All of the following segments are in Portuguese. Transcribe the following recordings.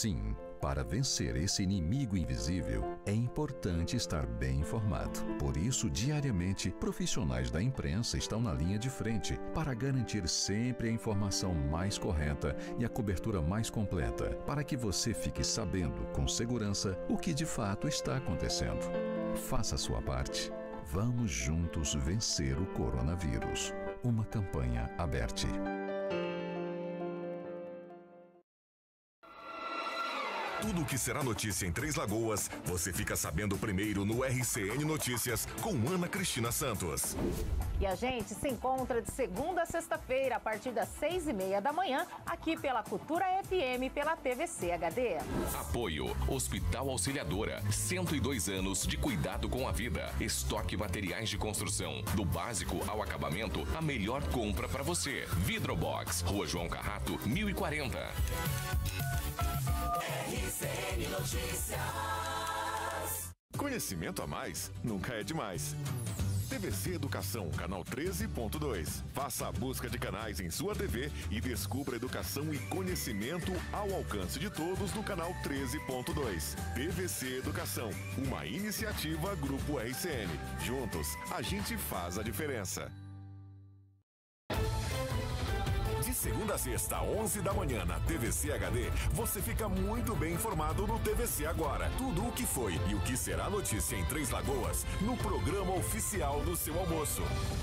Sim, para vencer esse inimigo invisível, é importante estar bem informado. Por isso, diariamente, profissionais da imprensa estão na linha de frente para garantir sempre a informação mais correta e a cobertura mais completa, para que você fique sabendo com segurança o que de fato está acontecendo. Faça a sua parte. Vamos juntos vencer o coronavírus. Uma campanha aberta. Tudo o que será notícia em Três Lagoas, você fica sabendo primeiro no RCN Notícias com Ana Cristina Santos. E a gente se encontra de segunda a sexta-feira, a partir das 6h30 da manhã, aqui pela Cultura FM e pela TVC HD. Apoio Hospital Auxiliadora, 102 anos de cuidado com a vida. Estoque materiais de construção, do básico ao acabamento, a melhor compra para você. Vidrobox, Rua João Carrato, 1040. RCN Notícias. Conhecimento a mais nunca é demais. TVC Educação, canal 13.2. Faça a busca de canais em sua TV e descubra educação e conhecimento ao alcance de todos no canal 13.2. TVC Educação, uma iniciativa Grupo RCN. Juntos, a gente faz a diferença. De segunda a sexta, 11 da manhã, na TVC HD, você fica muito bem informado no TVC Agora. Tudo o que foi e o que será notícia em Três Lagoas, no programa oficial do seu almoço.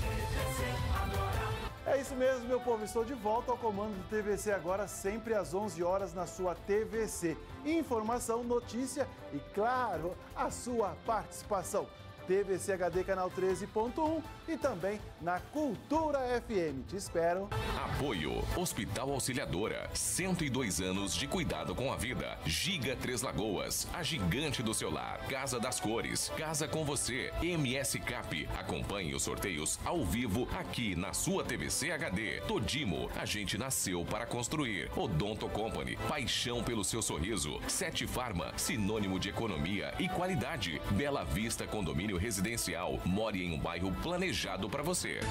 É isso mesmo, meu povo. Estou de volta ao comando do TVC Agora, sempre às 11 horas na sua TVC. Informação, notícia e, claro, a sua participação. TVC HD canal 13.1 e também na Cultura FM. Te espero. Apoio Hospital Auxiliadora, 102 anos de cuidado com a vida. Giga Três Lagoas, a gigante do seu lar. Casa das Cores, Casa com Você. MS Cap, acompanhe os sorteios ao vivo aqui na sua TVC HD. Todimo, a gente nasceu para construir. Odonto Company, paixão pelo seu sorriso. Sete Farma, sinônimo de economia e qualidade. Bela Vista Condomínio Residencial, more em um bairro planejado para você.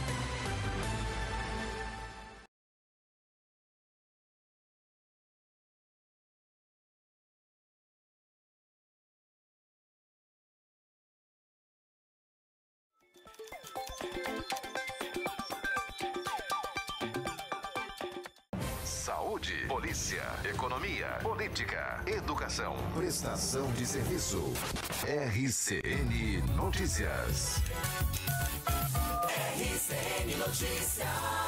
Saúde, polícia, economia, política, educação, prestação de serviço. RCN Notícias. RCN Notícias.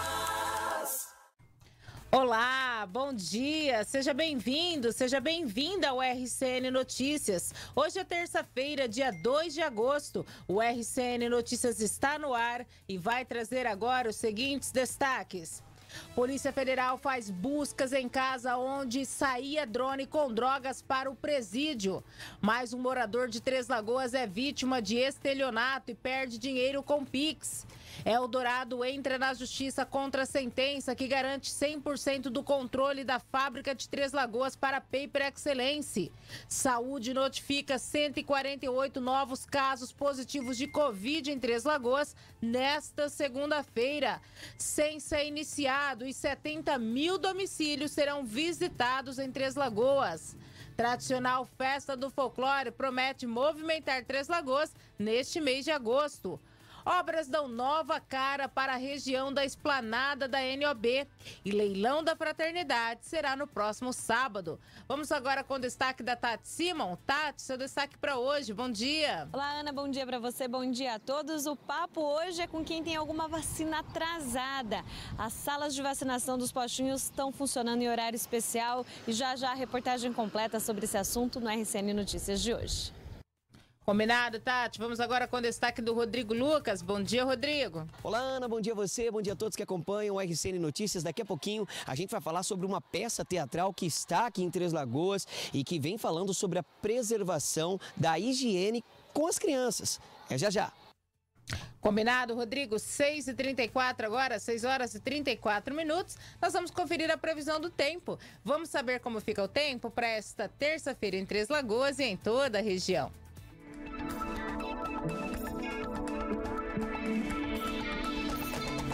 Olá, bom dia, seja bem-vindo, seja bem-vinda ao RCN Notícias. Hoje é terça-feira, dia 2 de agosto. O RCN Notícias está no ar e vai trazer agora os seguintes destaques. Polícia Federal faz buscas em casa onde saía drone com drogas para o presídio. Mais um morador de Três Lagoas é vítima de estelionato e perde dinheiro com Pix. Eldorado entra na justiça contra a sentença que garante 100% do controle da fábrica de Três Lagoas para Paper Excellence. Saúde notifica 148 novos casos positivos de Covid em Três Lagoas nesta segunda-feira. Censo é iniciado e 70 mil domicílios serão visitados em Três Lagoas. Tradicional Festa do Folclore promete movimentar Três Lagoas neste mês de agosto. Obras dão nova cara para a região da esplanada da NOB e leilão da fraternidade será no próximo sábado. Vamos agora com o destaque da Tati Simon. Tati, seu destaque para hoje, bom dia. Olá, Ana, bom dia para você, bom dia a todos. O papo hoje é com quem tem alguma vacina atrasada. As salas de vacinação dos postinhos estão funcionando em horário especial e já a reportagem completa sobre esse assunto no RCN Notícias de hoje. Combinado, Tati. Vamos agora com o destaque do Rodrigo Lucas. Bom dia, Rodrigo. Olá, Ana. Bom dia a você. Bom dia a todos que acompanham o RCN Notícias. Daqui a pouquinho a gente vai falar sobre uma peça teatral que está aqui em Três Lagoas e que vem falando sobre a preservação da higiene com as crianças. É já já. Combinado, Rodrigo. 6h34 agora, 6 horas e 34 minutos. Nós vamos conferir a previsão do tempo. Vamos saber como fica o tempo para esta terça-feira em Três Lagoas e em toda a região.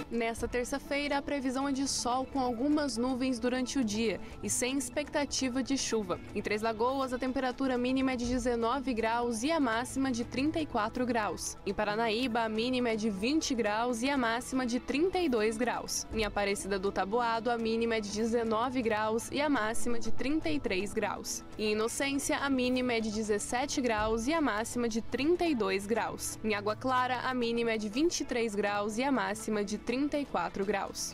Nesta terça-feira, a previsão é de sol com algumas nuvens durante o dia e sem expectativa de chuva. Em Três Lagoas, a temperatura mínima é de 19 graus e a máxima de 34 graus. Em Paranaíba, a mínima é de 20 graus e a máxima de 32 graus. Em Aparecida do Taboado, a mínima é de 19 graus e a máxima de 33 graus. Em Inocência, a mínima é de 17 graus e a máxima de 32 graus. Em Água Clara, a mínima é de 23 graus e a máxima de 34 graus.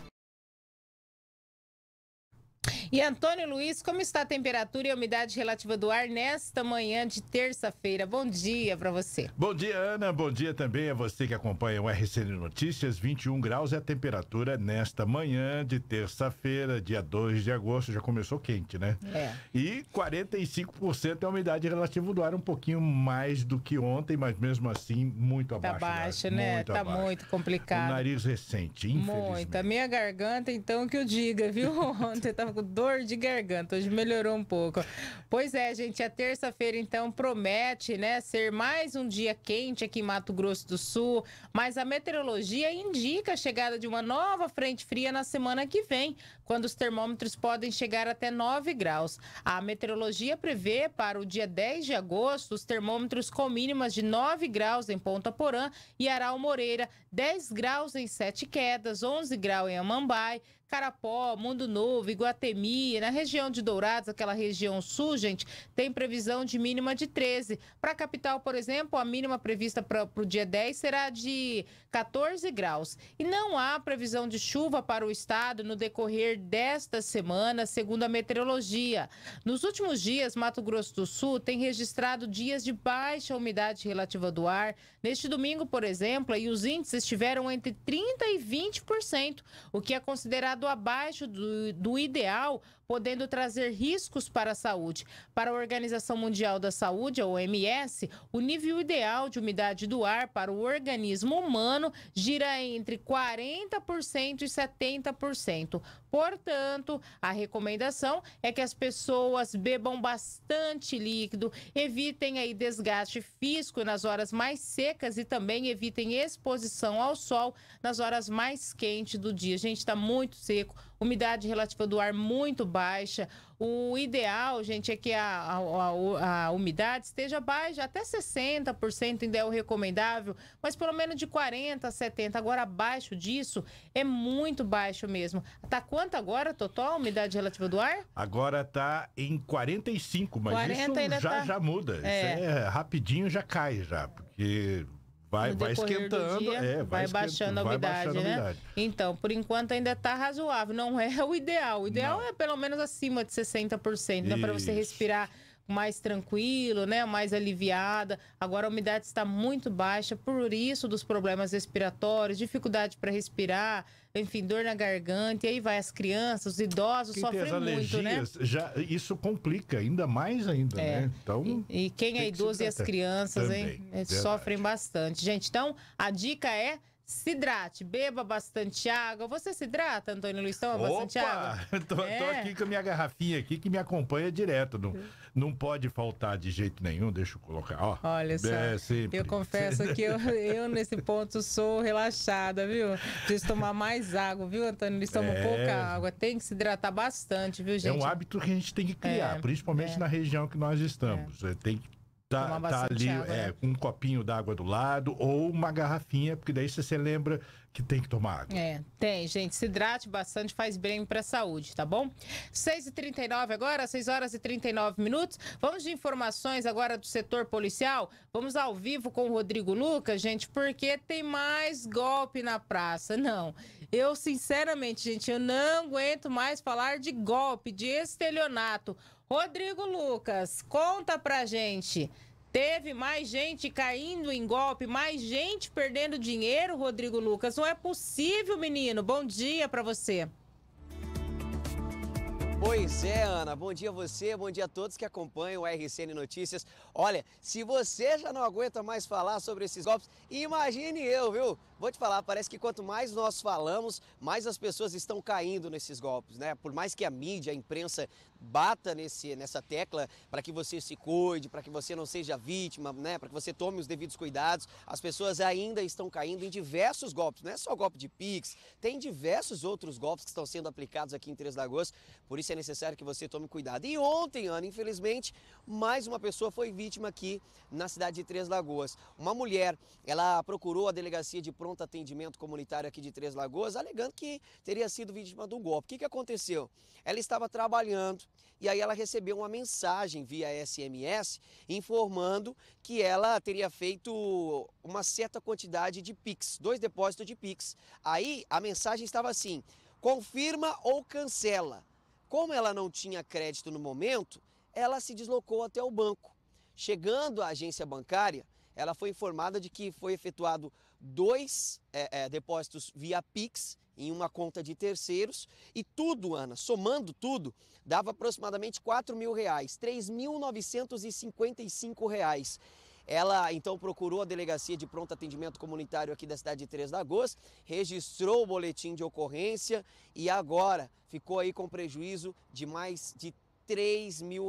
E Antônio Luiz, como está a temperatura e a umidade relativa do ar nesta manhã de terça-feira? Bom dia para você. Bom dia, Ana. Bom dia também a você que acompanha o RCN Notícias. 21 graus é a temperatura nesta manhã de terça-feira, dia 2 de agosto. Já começou quente, né? E 45% é a umidade relativa do ar, um pouquinho mais do que ontem, mas mesmo assim muito abaixo. Tá baixo, né? Tá muito complicado. O nariz recente, infelizmente. Muito. A minha garganta, então, que eu diga, viu? Ontem tava com dor de garganta, hoje melhorou um pouco. Pois é, gente, a terça-feira, então, promete, né, ser mais um dia quente aqui em Mato Grosso do Sul, mas a meteorologia indica a chegada de uma nova frente fria na semana que vem, quando os termômetros podem chegar até 9 graus. A meteorologia prevê para o dia 10 de agosto os termômetros com mínimas de 9 graus em Ponta Porã e Aral Moreira, 10 graus em Sete Quedas, 11 graus em Amambai, Carapó, Mundo Novo, Iguatemi, na região de Dourados, aquela região sul, gente, tem previsão de mínima de 13. Para a capital, por exemplo, a mínima prevista para o dia 10 será de 14 graus. E não há previsão de chuva para o estado no decorrer desta semana, segundo a meteorologia. Nos últimos dias, Mato Grosso do Sul tem registrado dias de baixa umidade relativa do ar. Neste domingo, por exemplo, aí os índices estiveram entre 30% e 20%, o que é considerado abaixo do ideal, podendo trazer riscos para a saúde. Para a Organização Mundial da Saúde, a OMS, o nível ideal de umidade do ar para o organismo humano gira entre 40% e 70%. Portanto, a recomendação é que as pessoas bebam bastante líquido, evitem aí desgaste físico nas horas mais secas e também evitem exposição ao sol nas horas mais quentes do dia. Gente, está muito seco, umidade relativa do ar muito baixa. O ideal, gente, é que a umidade esteja baixa, até 60% ainda é o recomendável, mas pelo menos de 40% a 70%. Agora, abaixo disso, é muito baixo mesmo. Tá quanto agora, total, a umidade relativa do ar? Agora tá em 45%, mas 40 isso já muda. Isso é rapidinho, já cai já, porque... Vai esquentando, dia, vai baixando a umidade, né? Então, por enquanto ainda está razoável, não é o ideal. O ideal é pelo menos acima de 60%, dá para você respirar mais tranquilo, né? Mais aliviada. Agora a umidade está muito baixa, por isso dos problemas respiratórios, dificuldade para respirar, enfim, dor na garganta, e aí vai as crianças, os idosos sofrem muito, né? Isso complica ainda mais né? Então, e quem é idoso e as crianças, também, hein? Sofrem bastante. Gente, então a dica é: se hidrate, beba bastante água. Você se hidrata, Antônio Luiz? Toma bastante água? Tô aqui com a minha garrafinha aqui que me acompanha direto. Não pode faltar de jeito nenhum. Deixa eu colocar. Ó, olha só, eu confesso que eu nesse ponto sou relaxada, viu? Preciso tomar mais água, viu, Antônio Luiz? Toma pouca água. Tem que se hidratar bastante, viu, gente? É um hábito que a gente tem que criar, principalmente na região que nós estamos. Tem que tá ali água, né? Com um copinho d'água do lado ou uma garrafinha, porque daí você lembra que tem que tomar água. Tem, gente. Se hidrate bastante, faz bem para a saúde, tá bom? 6h39 agora, 6 horas e 39 minutos. Vamos de informações agora do setor policial. Vamos ao vivo com o Rodrigo Lucas, gente, porque tem mais golpe na praça. Não, eu sinceramente, gente, eu não aguento mais falar de golpe, de estelionato. Rodrigo Lucas, conta pra gente. Teve mais gente caindo em golpe, mais gente perdendo dinheiro, Rodrigo Lucas? Não é possível, menino. Bom dia pra você. Pois é, Ana. Bom dia a você, bom dia a todos que acompanham o RCN Notícias. Olha, se você já não aguenta mais falar sobre esses golpes, imagine eu, viu? Vou te falar, parece que quanto mais nós falamos, mais as pessoas estão caindo nesses golpes, né? Por mais que a mídia, a imprensa bata nessa tecla para que você se cuide, para que você não seja vítima, né? Para que você tome os devidos cuidados, as pessoas ainda estão caindo em diversos golpes. Não é só o golpe de Pix, tem diversos outros golpes que estão sendo aplicados aqui em Três Lagoas, por isso é necessário que você tome cuidado. E ontem, Ana, infelizmente, mais uma pessoa foi vítima aqui na cidade de Três Lagoas. Uma mulher, ela procurou a delegacia de pronto atendimento comunitário aqui de Três Lagoas, alegando que teria sido vítima de um golpe. O que aconteceu? Ela estava trabalhando e aí ela recebeu uma mensagem via SMS informando que ela teria feito uma certa quantidade de Pix, 2 depósitos de Pix. Aí a mensagem estava assim: confirma ou cancela. Como ela não tinha crédito no momento, ela se deslocou até o banco. Chegando à agência bancária, ela foi informada de que foi efetuado 2 depósitos via Pix em uma conta de terceiros e tudo, Ana, somando tudo, dava aproximadamente R$4.000, R$3.955. Ela então procurou a delegacia de pronto atendimento comunitário aqui da cidade de Três Lagoas, registrou o boletim de ocorrência e agora ficou aí com prejuízo de mais de R$3.000,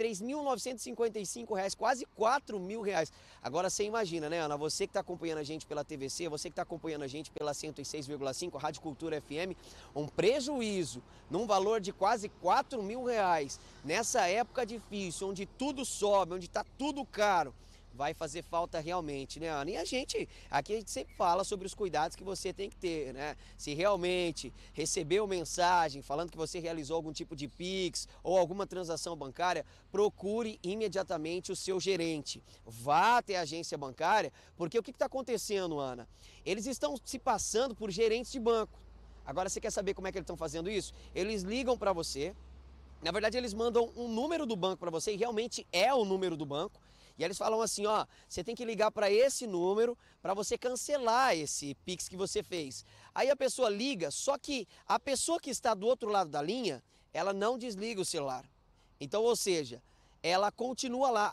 R$3.955, quase R$4.000. Agora você imagina, né, Ana? Você que está acompanhando a gente pela TVC, você que está acompanhando a gente pela 106,5, Rádio Cultura FM, um prejuízo num valor de quase R$4.000 nessa época difícil, onde tudo sobe, onde está tudo caro. Vai fazer falta realmente, né, Ana? E aqui a gente sempre fala sobre os cuidados que você tem que ter, né? Se realmente recebeu mensagem falando que você realizou algum tipo de Pix ou alguma transação bancária, procure imediatamente o seu gerente. Vá até a agência bancária, porque o que está acontecendo, Ana? Eles estão se passando por gerentes de banco. Agora, você quer saber como é que eles estão fazendo isso? Eles ligam para você, na verdade eles mandam um número do banco para você, e realmente é o número do banco. E eles falam assim, ó, você tem que ligar para esse número para você cancelar esse Pix que você fez. Aí a pessoa liga, só que a pessoa que está do outro lado da linha, ela não desliga o celular. Então, ou seja, ela continua lá.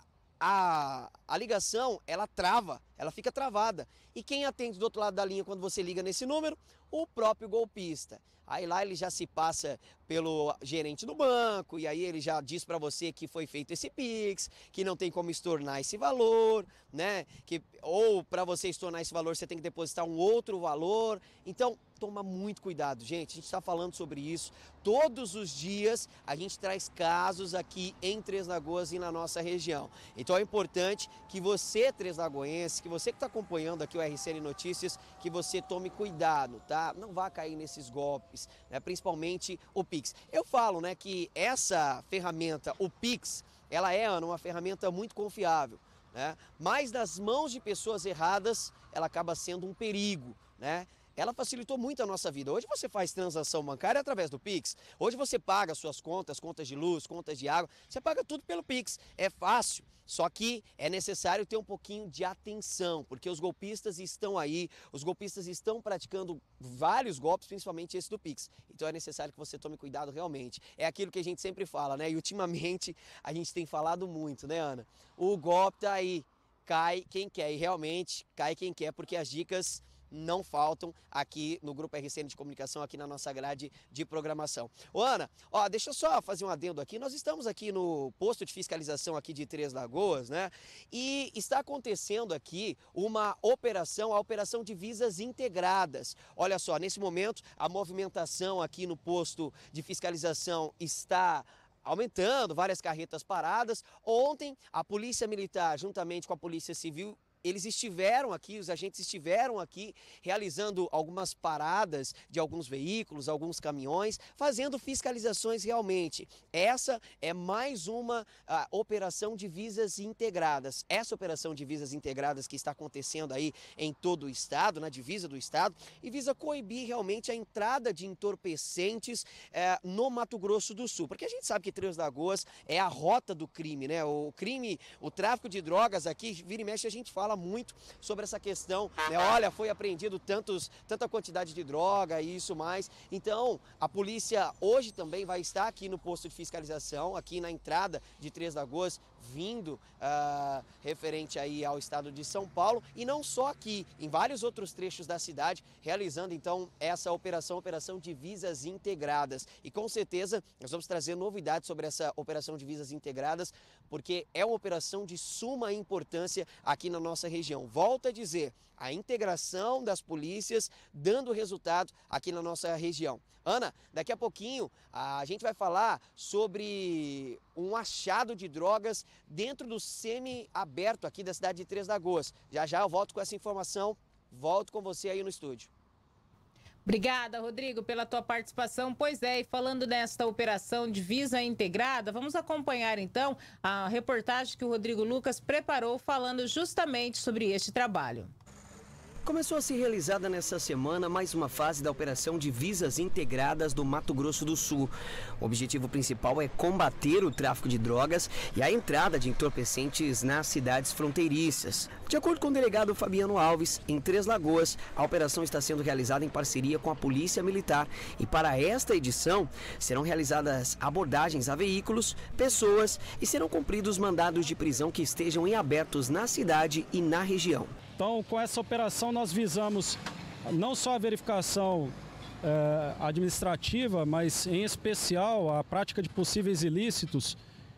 A ligação, ela trava, ela fica travada. E quem atende do outro lado da linha quando você liga nesse número? O próprio golpista. Aí lá ele já se passa pelo gerente do banco e aí ele já diz para você que foi feito esse Pix, que não tem como estornar esse valor, né? Ou para você estornar esse valor você tem que depositar um outro valor. Então, toma muito cuidado, gente. A gente está falando sobre isso. Todos os dias a gente traz casos aqui em Três Lagoas e na nossa região. Então é importante que você, Três Lagoense, que você que está acompanhando aqui o RCN Notícias, que você tome cuidado, tá? Não vá cair nesses golpes, né? Principalmente o Pix. Eu falo, né, que essa ferramenta, o Pix, ela é, Ana, uma ferramenta muito confiável, né? Mas nas mãos de pessoas erradas, ela acaba sendo um perigo, né? Ela facilitou muito a nossa vida. Hoje você faz transação bancária através do Pix. Hoje você paga suas contas, contas de luz, contas de água. Você paga tudo pelo Pix. É fácil. Só que é necessário ter um pouquinho de atenção, porque os golpistas estão aí, os golpistas estão praticando vários golpes, principalmente esse do Pix. Então é necessário que você tome cuidado realmente. É aquilo que a gente sempre fala, né? E ultimamente a gente tem falado muito, né, Ana? O golpe tá aí. Cai quem quer. E realmente cai quem quer, porque as dicas não faltam aqui no Grupo RCN de Comunicação, aqui na nossa grade de programação. Ô, Ana, ó, deixa eu só fazer um adendo aqui. Nós estamos aqui no posto de fiscalização aqui de Três Lagoas, né? E está acontecendo aqui uma operação, a operação Divisas Integradas. Olha só, nesse momento a movimentação aqui no posto de fiscalização está aumentando, várias carretas paradas. Ontem a Polícia Militar, juntamente com a Polícia Civil, eles estiveram aqui, os agentes estiveram aqui realizando algumas paradas de alguns veículos, alguns caminhões, fazendo fiscalizações realmente. Essa é mais uma operação de Divisas Integradas. Essa operação de Divisas Integradas que está acontecendo aí em todo o estado, na divisa do estado, e visa coibir realmente a entrada de entorpecentes no Mato Grosso do Sul. Porque a gente sabe que Três Lagoas é a rota do crime, né? O crime, o tráfico de drogas aqui, vira e mexe, a gente fala muito sobre essa questão, né? Olha, foi apreendido tanta quantidade de droga e isso mais. Então, a polícia hoje também vai estar aqui no posto de fiscalização, aqui na entrada de Três Lagoas, vindo referente aí ao estado de São Paulo, e não só aqui, em vários outros trechos da cidade, realizando então essa operação Divisas Integradas. E com certeza nós vamos trazer novidades sobre essa operação Divisas Integradas, porque é uma operação de suma importância aqui na nossa região. Volto a dizer, a integração das polícias dando resultado aqui na nossa região. Ana, daqui a pouquinho a gente vai falar sobre um achado de drogas dentro do semi-aberto aqui da cidade de Três Lagoas. Já eu volto com essa informação, volto com você aí no estúdio. Obrigada, Rodrigo, pela tua participação. Pois é, e falando nesta operação Divisa Integrada, vamos acompanhar então a reportagem que o Rodrigo Lucas preparou falando justamente sobre este trabalho. Começou a ser realizada nessa semana mais uma fase da Operação Divisas Integradas do Mato Grosso do Sul. O objetivo principal é combater o tráfico de drogas e a entrada de entorpecentes nas cidades fronteiriças. De acordo com o delegado Fabiano Alves, em Três Lagoas, a operação está sendo realizada em parceria com a Polícia Militar e para esta edição serão realizadas abordagens a veículos, pessoas e serão cumpridos mandados de prisão que estejam em abertos na cidade e na região. Então, com essa operação, nós visamos não só a verificação administrativa, mas em especial a prática de possíveis ilícitos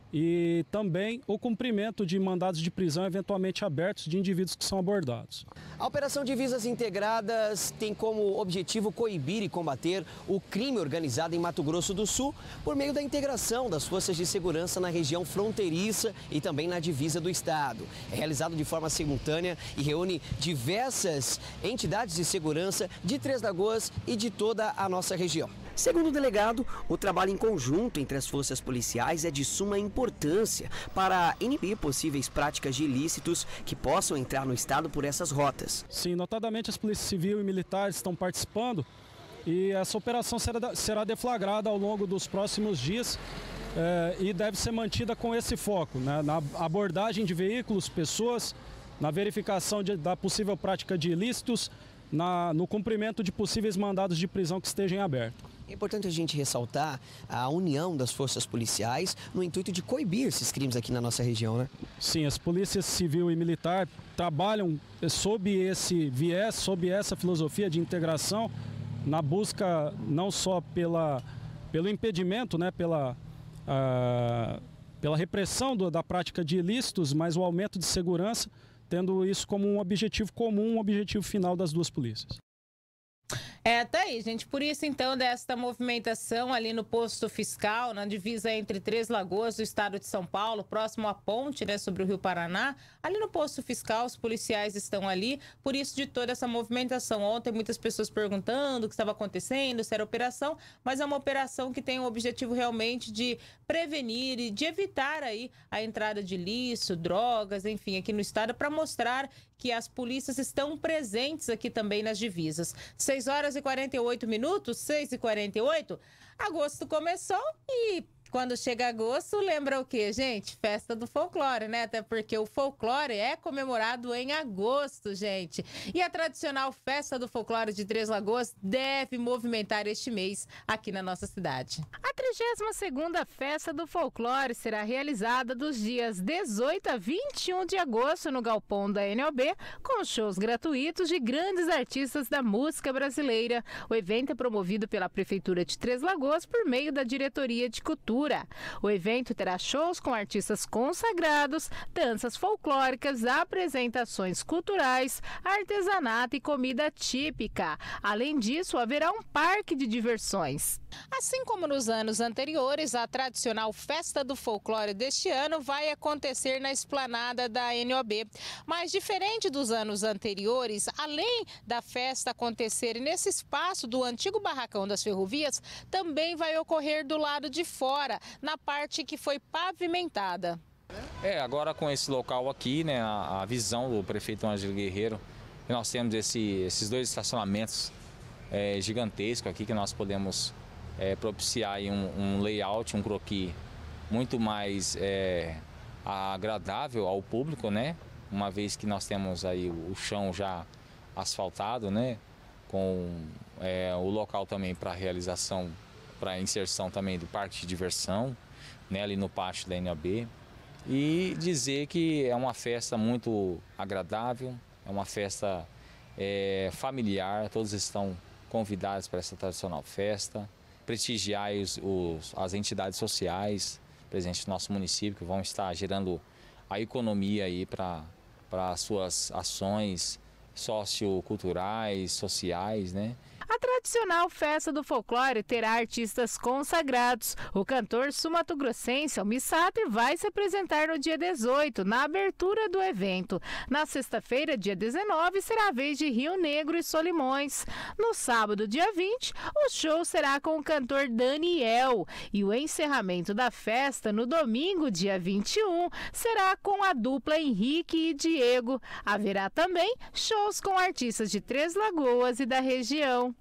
e também o cumprimento de mandados de prisão eventualmente abertos de indivíduos que são abordados. A Operação Divisas Integradas tem como objetivo coibir e combater o crime organizado em Mato Grosso do Sul por meio da integração das forças de segurança na região fronteiriça e também na divisa do estado. É realizado de forma simultânea e reúne diversas entidades de segurança de Três Lagoas e de toda a nossa região. Segundo o delegado, o trabalho em conjunto entre as forças policiais é de suma importância para inibir possíveis práticas de ilícitos que possam entrar no estado por essas rotas. Sim, notadamente as polícias civil e militares estão participando e essa operação será deflagrada ao longo dos próximos dias e deve ser mantida com esse foco, né, na abordagem de veículos, pessoas, na verificação da possível prática de ilícitos, no cumprimento de possíveis mandados de prisão que estejam em aberto. É importante a gente ressaltar a união das forças policiais no intuito de coibir esses crimes aqui na nossa região, né? Sim, as polícias civil e militar trabalham sob esse viés, sob essa filosofia de integração, na busca não só pelo impedimento, né, pela repressão da prática de ilícitos, mas o aumento de segurança, tendo isso como um objetivo comum, um objetivo final das duas polícias. Tá aí, gente. Por isso, então, desta movimentação ali no posto fiscal, na divisa entre Três Lagoas do estado de São Paulo, próximo à ponte, né, sobre o Rio Paraná. Ali no posto fiscal, os policiais estão ali, por isso de toda essa movimentação. Ontem, muitas pessoas perguntando o que estava acontecendo, se era operação, mas é uma operação que tem o objetivo realmente de prevenir e de evitar aí a entrada de lixo, drogas, enfim, aqui no estado, para mostrar que as polícias estão presentes aqui também nas divisas. 6 horas e 48 minutos, 6h48, agosto começou e quando chega agosto, lembra o quê, gente? Festa do folclore, né? Até porque o folclore é comemorado em agosto, gente. E a tradicional Festa do Folclore de Três Lagoas deve movimentar este mês aqui na nossa cidade. A 32ª Festa do Folclore será realizada dos dias 18 a 21 de agosto no galpão da NOB, com shows gratuitos de grandes artistas da música brasileira. O evento é promovido pela Prefeitura de Três Lagoas por meio da Diretoria de Cultura. O evento terá shows com artistas consagrados, danças folclóricas, apresentações culturais, artesanato e comida típica. Além disso, haverá um parque de diversões. Assim como nos anos anteriores, a tradicional Festa do Folclore deste ano vai acontecer na esplanada da NOB. Mas diferente dos anos anteriores, além da festa acontecer nesse espaço do antigo barracão das ferrovias, também vai ocorrer do lado de fora, na parte que foi pavimentada. Agora com esse local aqui, né, a visão do prefeito Ângelo Guerreiro, nós temos esses 2 estacionamentos gigantescos aqui que nós podemos propiciar aí um layout, um croquis muito mais agradável ao público, né? uma vez que nós temos aí o chão já asfaltado, né? Com o local também para realização, para inserção também do parque de diversão, né? Ali no pátio da NOB. E dizer que é uma festa muito agradável, é uma festa familiar, todos estão convidados para essa tradicional festa, prestigiar as entidades sociais presentes no nosso município, que vão estar gerando a economia aí para as suas ações socioculturais, sociais, né? A tradicional festa do folclore terá artistas consagrados. O cantor sul-mato-grossense Almir Sater vai se apresentar no dia 18, na abertura do evento. Na sexta-feira, dia 19, será a vez de Rio Negro e Solimões. No sábado, dia 20, o show será com o cantor Daniel. E o encerramento da festa, no domingo, dia 21, será com a dupla Henrique e Diego. Haverá também shows com artistas de Três Lagoas e da região.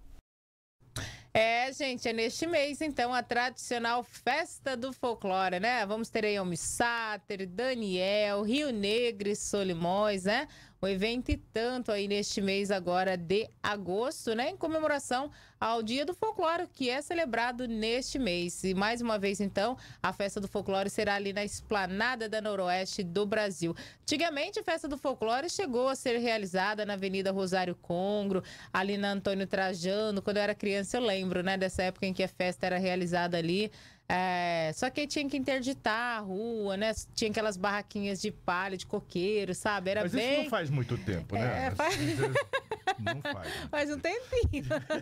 Gente, é neste mês, então, a tradicional Festa do Folclore, né? Vamos ter aí Almir Sater, Daniel, Rio Negro e Solimões, né? O evento e tanto aí neste mês agora de agosto, né? Em comemoração ao Dia do Folclore, que é celebrado neste mês. E mais uma vez, então, a Festa do Folclore será ali na Esplanada da Noroeste do Brasil. Antigamente, a Festa do Folclore chegou a ser realizada na Avenida Rosário Congro, ali na Antônio Trajano. Quando eu era criança, eu lembro, né? Dessa época em que a festa era realizada ali. Só que tinha que interditar a rua, né? Tinha aquelas barraquinhas de palha, de coqueiro, sabe? Era Mas bem... isso não faz muito tempo, né? Não faz. Faz um tempinho.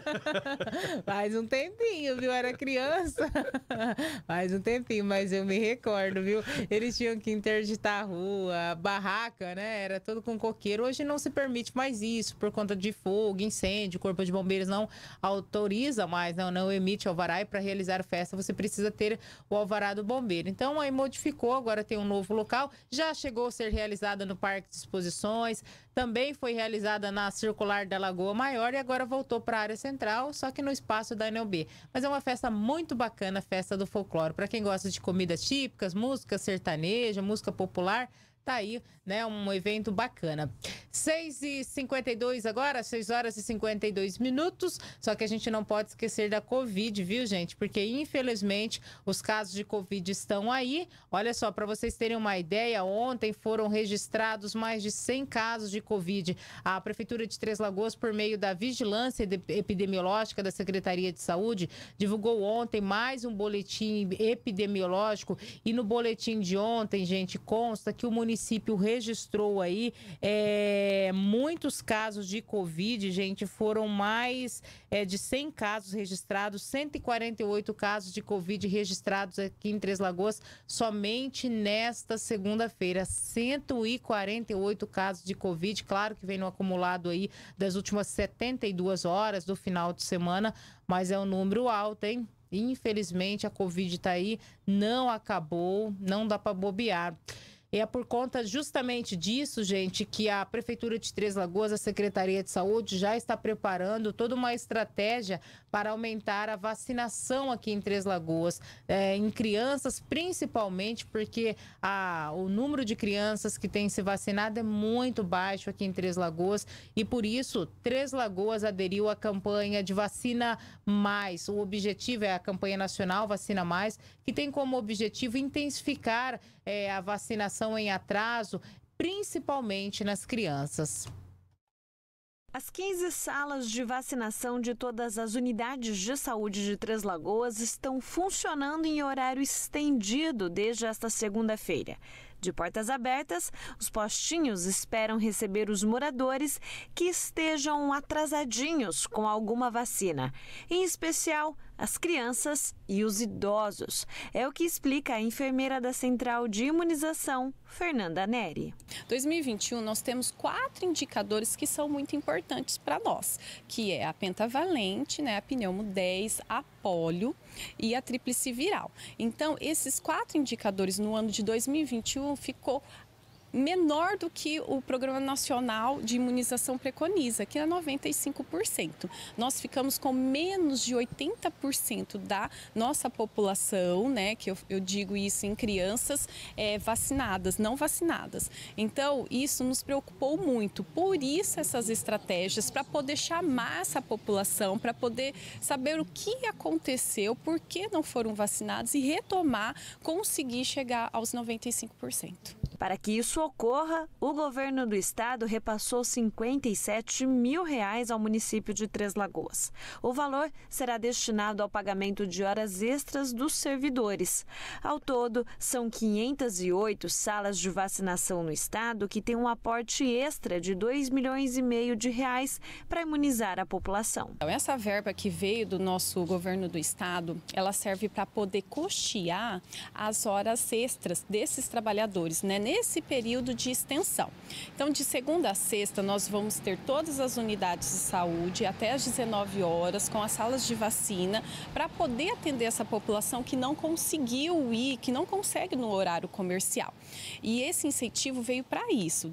Faz um tempinho, viu? Era criança. Faz um tempinho, mas eu me recordo, viu? Eles tinham que interditar a rua, a barraca, né? Era tudo com coqueiro. Hoje não se permite mais isso, por conta de fogo, incêndio. O Corpo de Bombeiros não autoriza mais, não emite alvará. E para realizar a festa, você precisa ter o alvará do bombeiro. Então, aí modificou, agora tem um novo local. Já chegou a ser realizada no Parque de Exposições, também foi realizada na Circular da Lagoa Maior e agora voltou para a área central, só que no espaço da NLB. Mas é uma festa muito bacana, a Festa do Folclore. Para quem gosta de comidas típicas, música sertaneja, música popular, tá aí, né, um evento bacana. 6h52 agora, 6 horas e 52 minutos, só que a gente não pode esquecer da Covid, viu, gente? Porque, infelizmente, os casos de Covid estão aí. Olha só, para vocês terem uma ideia, ontem foram registrados mais de 100 casos de Covid. A Prefeitura de Três Lagoas, por meio da Vigilância Epidemiológica da Secretaria de Saúde, divulgou ontem mais um boletim epidemiológico e no boletim de ontem, gente, consta que o município registrou aí muitos casos de Covid, gente, foram mais de 100 casos registrados, 148 casos de Covid registrados aqui em Três Lagoas, somente nesta segunda-feira, 148 casos de Covid, claro que vem no acumulado aí das últimas 72 horas do final de semana, mas é um número alto, hein? Infelizmente a Covid tá aí, não acabou, não dá para bobear. E é por conta justamente disso, gente, que a Prefeitura de Três Lagoas, a Secretaria de Saúde, já está preparando toda uma estratégia para aumentar a vacinação aqui em Três Lagoas, em crianças principalmente, porque o número de crianças que têm se vacinado é muito baixo aqui em Três Lagoas e por isso Três Lagoas aderiu à campanha de Vacina Mais. O objetivo é a campanha nacional Vacina Mais, que tem como objetivo intensificar a vacinação em atraso, principalmente nas crianças. As 15 salas de vacinação de todas as unidades de saúde de Três Lagoas estão funcionando em horário estendido desde esta segunda-feira. De portas abertas, os postinhos esperam receber os moradores que estejam atrasadinhos com alguma vacina, em especial as crianças e os idosos. É o que explica a enfermeira da Central de Imunização, Fernanda Neri. 2021 nós temos 4 indicadores que são muito importantes para nós, que é a pentavalente, né, a pneumo 10, a pólio e a tríplice viral. Então, esses 4 indicadores no ano de 2021 ficou menor do que o Programa Nacional de Imunização preconiza, que é 95%. Nós ficamos com menos de 80% da nossa população, né, que eu digo isso em crianças vacinadas, não vacinadas. Então, isso nos preocupou muito. Por isso, essas estratégias, para poder chamar essa população, para poder saber o que aconteceu, por que não foram vacinados e retomar, conseguir chegar aos 95%. Para que isso ocorra, o governo do estado repassou R$ 57 mil ao município de Três Lagoas. O valor será destinado ao pagamento de horas extras dos servidores. Ao todo, são 508 salas de vacinação no estado que têm um aporte extra de R$ 2,5 milhões para imunizar a população. Então, essa verba que veio do nosso governo do estado, ela serve para poder custear as horas extras desses trabalhadores, né, nesse período de extensão. Então, de segunda a sexta, nós vamos ter todas as unidades de saúde até às 19 horas, com as salas de vacina, para poder atender essa população que não conseguiu ir, que não consegue no horário comercial. E esse incentivo veio para isso,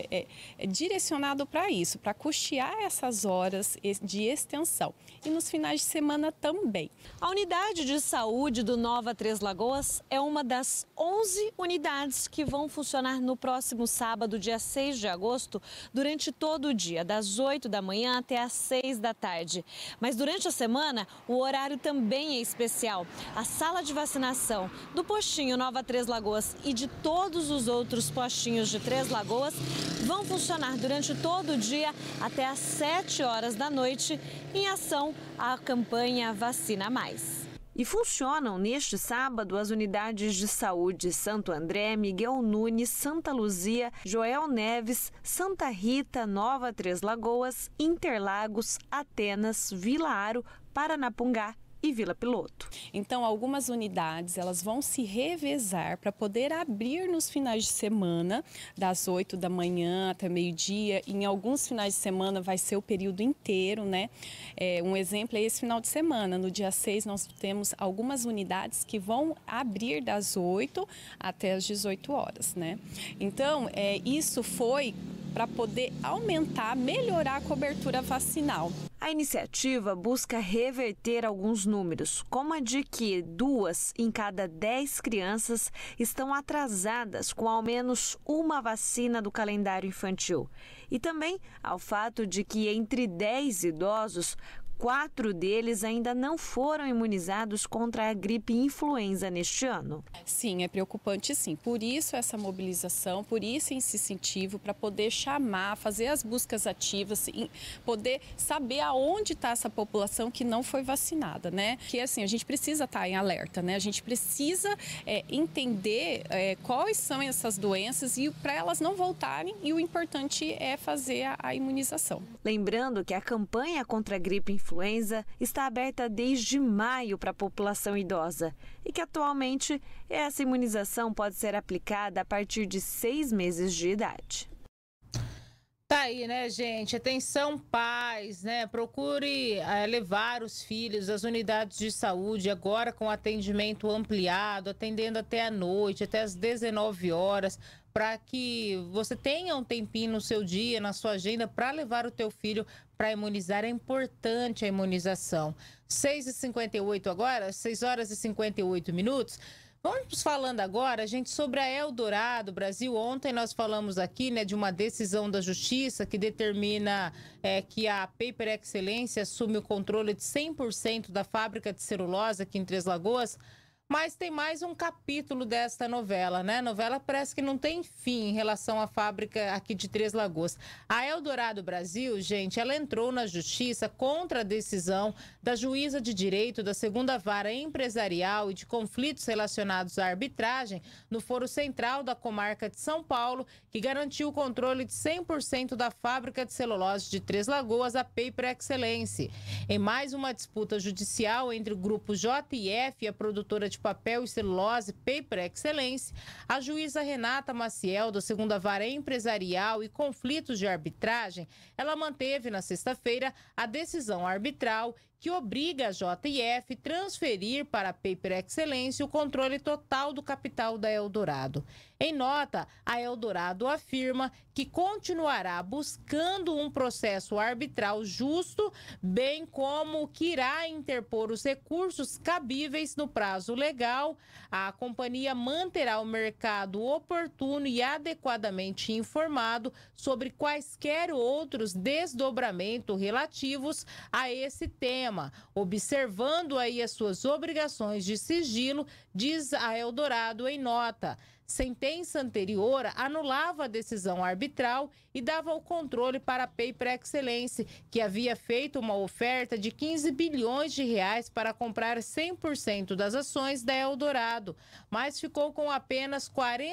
direcionado para isso, para custear essas horas de extensão. E nos finais de semana também. A unidade de saúde do Nova Três Lagoas é uma das 11 unidades que vão funcionar no próximo sábado, dia 6 de agosto, durante todo o dia, das 8 da manhã até às 6 da tarde. Mas durante a semana, o horário também é especial. A sala de vacinação do postinho Nova Três Lagoas e de todos os outros postinhos de Três Lagoas vão funcionar durante todo o dia até às 7 horas da noite, em ação à campanha Vacina Mais. E funcionam neste sábado as unidades de saúde Santo André, Miguel Nunes, Santa Luzia, Joel Neves, Santa Rita, Nova Três Lagoas, Interlagos, Atenas, Vila Aro, Paranapungá e Vila Piloto. Então, algumas unidades elas vão se revezar para poder abrir nos finais de semana, das 8 da manhã até meio-dia. Em alguns finais de semana vai ser o período inteiro, né? Um exemplo é esse final de semana. No dia 6, nós temos algumas unidades que vão abrir das 8 até as 18 horas, né? Então, isso foi para poder aumentar, melhorar a cobertura vacinal. A iniciativa busca reverter alguns números, como a de que 2 em cada 10 crianças estão atrasadas com ao menos uma vacina do calendário infantil. E também ao fato de que entre 10 idosos, 4 deles ainda não foram imunizados contra a gripe influenza neste ano. Sim, é preocupante sim. Por isso essa mobilização, por isso esse incentivo para poder chamar, fazer as buscas ativas, poder saber aonde está essa população que não foi vacinada, né? Que assim, a gente precisa estar em alerta, né? A gente precisa entender quais são essas doenças e para elas não voltarem, e o importante é fazer a imunização. Lembrando que a campanha contra a gripe influenza está aberta desde maio para a população idosa e que atualmente essa imunização pode ser aplicada a partir de 6 meses de idade. Tá aí, né, gente? Atenção, pais, né? Procure levar os filhos às unidades de saúde agora com atendimento ampliado, atendendo até a noite, até às 19 horas, para que você tenha um tempinho no seu dia, na sua agenda, para levar o teu filho para imunizar. É importante a imunização. 6h58 agora, 6 horas e 58 minutos. Vamos falando agora, gente, sobre a Eldorado Brasil. Ontem nós falamos aqui, né, de uma decisão da Justiça que determina que a Paper Excellence assume o controle de 100% da fábrica de celulose aqui em Três Lagoas. Mas tem mais um capítulo desta novela, né? A novela parece que não tem fim em relação à fábrica aqui de Três Lagoas. A Eldorado Brasil, gente, ela entrou na justiça contra a decisão da juíza de direito da 2ª Vara Empresarial e de conflitos relacionados à arbitragem no Foro Central da Comarca de São Paulo, que garantiu o controle de 100% da fábrica de celulose de Três Lagoas, a Paper Excellence. Em mais uma disputa judicial entre o grupo JF e a produtora de papel e celulose Paper Excellence, a juíza Renata Maciel, da 2ª Vara Empresarial e Conflitos de Arbitragem, ela manteve na sexta-feira a decisão arbitral que obriga a JF a transferir para a Paper Excellence o controle total do capital da Eldorado. Em nota, a Eldorado afirma que continuará buscando um processo arbitral justo, bem como que irá interpor os recursos cabíveis no prazo legal. A companhia manterá o mercado oportuno e adequadamente informado sobre quaisquer outros desdobramentos relativos a esse tema, observando aí as suas obrigações de sigilo, diz a Eldorado em nota. Sentença anterior anulava a decisão arbitral e dava o controle para a Paper Excellence, que havia feito uma oferta de 15 bilhões de reais para comprar 100% das ações da Eldorado, mas ficou com apenas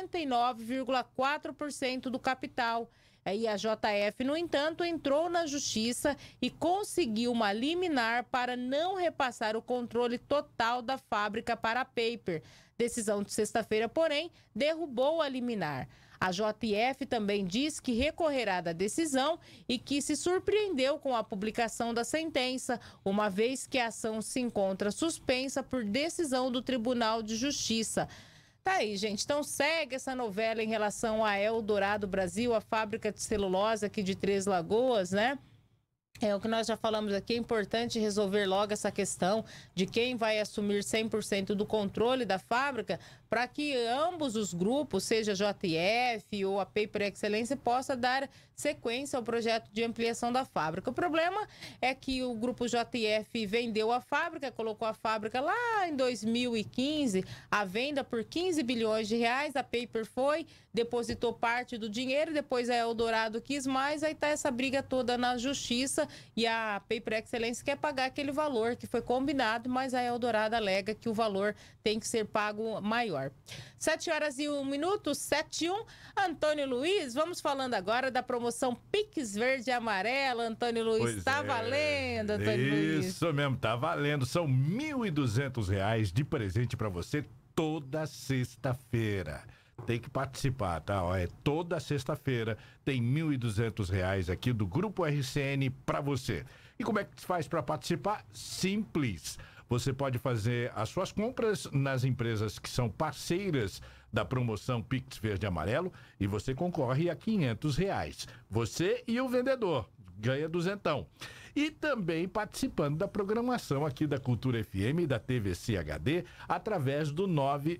49,4% do capital. Aí a JF, no entanto, entrou na justiça e conseguiu uma liminar para não repassar o controle total da fábrica para a Paper. Decisão de sexta-feira, porém, derrubou a liminar. A JF também diz que recorrerá da decisão e que se surpreendeu com a publicação da sentença, uma vez que a ação se encontra suspensa por decisão do Tribunal de Justiça. Tá aí, gente. Então segue essa novela em relação a Eldorado Brasil, a fábrica de celulose aqui de Três Lagoas, né? É o que nós já falamos aqui, é importante resolver logo essa questão de quem vai assumir 100% do controle da fábrica para que ambos os grupos, seja JF ou a Paper Excellence, possa dar sequência ao projeto de ampliação da fábrica. O problema é que o grupo JF vendeu a fábrica, colocou a fábrica lá em 2015, a venda por 15 bilhões de reais, a Paper foi, depositou parte do dinheiro, depois a Eldorado quis mais, aí tá essa briga toda na justiça e a Paper Excellence quer pagar aquele valor que foi combinado, mas a Eldorado alega que o valor tem que ser pago maior. 7h01, 7h01. Antônio Luiz, vamos falando agora da promoção Pix Verde e Amarelo. Antônio Luiz, tá valendo, Antônio Luiz. Isso mesmo, tá valendo. São R$ 1.200 de presente para você toda sexta-feira. Tem que participar, tá? É toda sexta-feira tem R$ 1.200 aqui do Grupo RCN para você. E como é que se faz para participar? Simples. Você pode fazer as suas compras nas empresas que são parceiras da promoção Pix Verde e Amarelo e você concorre a R$ 500. Você e o vendedor ganha duzentão. E também participando da programação aqui da Cultura FM e da TVC HD através do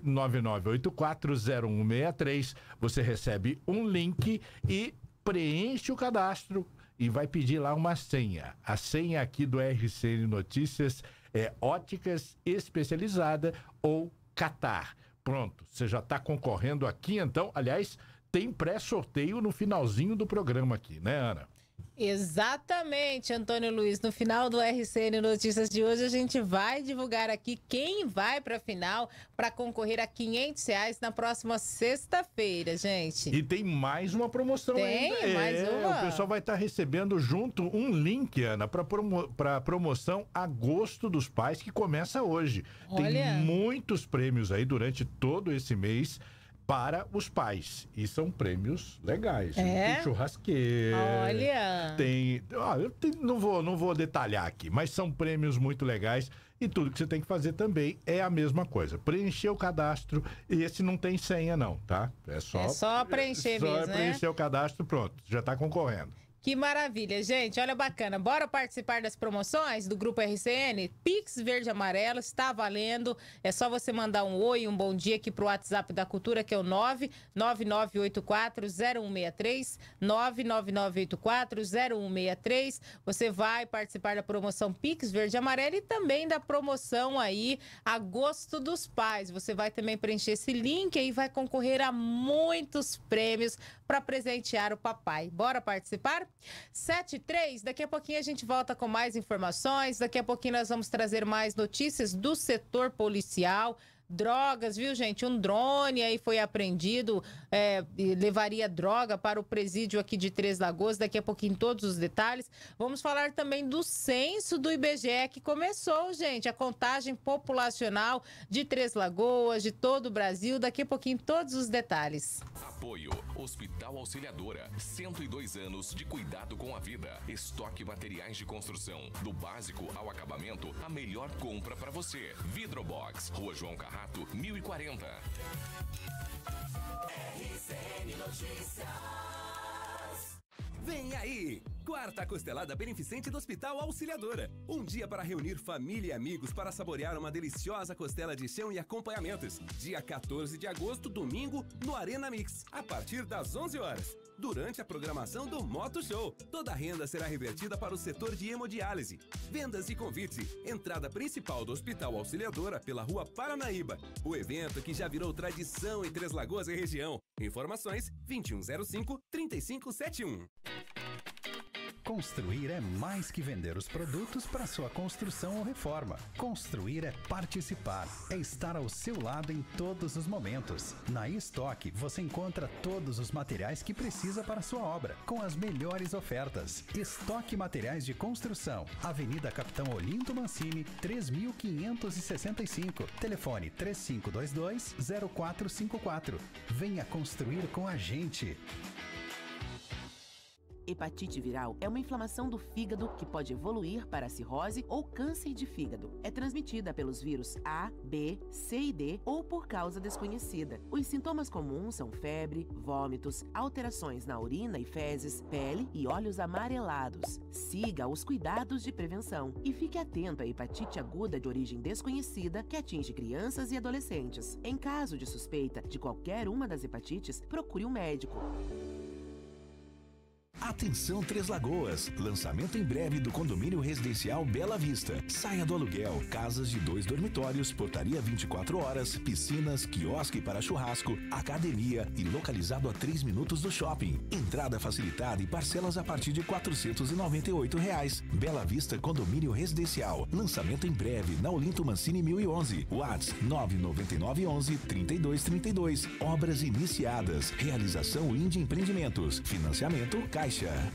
999840163. Você recebe um link e preenche o cadastro e vai pedir lá uma senha. A senha aqui do RCN Notícias é Óticas Especializada ou Qatar. Pronto, você já está concorrendo aqui, então. Aliás, tem pré-sorteio no finalzinho do programa aqui, né, Ana? Exatamente, Antônio Luiz. No final do RCN Notícias de hoje, a gente vai divulgar aqui quem vai para a final para concorrer a R$ 500 na próxima sexta-feira, gente. E tem mais uma promoção ainda. Tem mais uma? O pessoal vai estar recebendo junto um link, Ana, para a promoção Agosto dos Pais, que começa hoje. Olha. Tem muitos prêmios aí durante todo esse mês para os pais. E são prêmios legais. É? Tem churrasqueira. Olha. Tem... não vou detalhar aqui, mas são prêmios muito legais. E tudo que você tem que fazer também é a mesma coisa. Preencher o cadastro. E esse não tem senha, não, tá? É só preencher mesmo, né? Só preencher o cadastro, pronto. Já está concorrendo. Que maravilha, gente. Olha, bacana. Bora participar das promoções do Grupo RCN? Pix Verde e Amarelo está valendo. É só você mandar um oi, um bom dia aqui pro WhatsApp da Cultura, que é o 999840163, 999840163. Você vai participar da promoção Pix Verde e Amarelo e também da promoção aí Agosto dos Pais. Você vai também preencher esse link aí e vai concorrer a muitos prêmios para presentear o papai. Bora participar? 7h03, daqui a pouquinho a gente volta com mais informações, daqui a pouquinho nós vamos trazer mais notícias do setor policial, drogas, viu, gente? Um drone aí foi apreendido, e levaria droga para o presídio aqui de Três Lagoas. Daqui a pouquinho todos os detalhes. Vamos falar também do censo do IBGE que começou, gente, a contagem populacional de Três Lagoas, de todo o Brasil. Daqui a pouquinho todos os detalhes. Apoio Hospital Auxiliadora, 102 anos de cuidado com a vida. Estoque materiais de construção, do básico ao acabamento, a melhor compra para você. Vidrobox, Rua João Carrato, 1040. RCN Notícias. Vem aí! Quarta Costelada Beneficente do Hospital Auxiliadora. Um dia para reunir família e amigos para saborear uma deliciosa costela de chão e acompanhamentos. Dia 14 de agosto, domingo, no Arena Mix, a partir das 11 horas. Durante a programação do Moto Show, toda a renda será revertida para o setor de hemodiálise. Vendas e convite. Entrada principal do Hospital Auxiliadora pela Rua Paranaíba. O evento que já virou tradição em Três Lagoas e região. Informações 2105-3571. Construir é mais que vender os produtos para sua construção ou reforma. Construir é participar, é estar ao seu lado em todos os momentos. Na estoque você encontra todos os materiais que precisa para sua obra, com as melhores ofertas. Estoque Materiais de Construção, Avenida Capitão Olinto Mancini, 3565. Telefone 3522-0454. Venha construir com a gente. Hepatite viral é uma inflamação do fígado que pode evoluir para cirrose ou câncer de fígado. É transmitida pelos vírus A, B, C e D ou por causa desconhecida. Os sintomas comuns são febre, vômitos, alterações na urina e fezes, pele e olhos amarelados. Siga os cuidados de prevenção e fique atento à hepatite aguda de origem desconhecida que atinge crianças e adolescentes. Em caso de suspeita de qualquer uma das hepatites, procure um médico. Atenção Três Lagoas, lançamento em breve do condomínio residencial Bela Vista. Saia do aluguel, casas de 2 dormitórios, portaria 24 horas, piscinas, quiosque para churrasco, academia e localizado a 3 minutos do shopping. Entrada facilitada e parcelas a partir de R$ 498. Bela Vista Condomínio Residencial, lançamento em breve na Olinto Mancini 1011. WhatsApp 99911-3232. Obras iniciadas, realização Indy Empreendimentos, financiamento Caixa.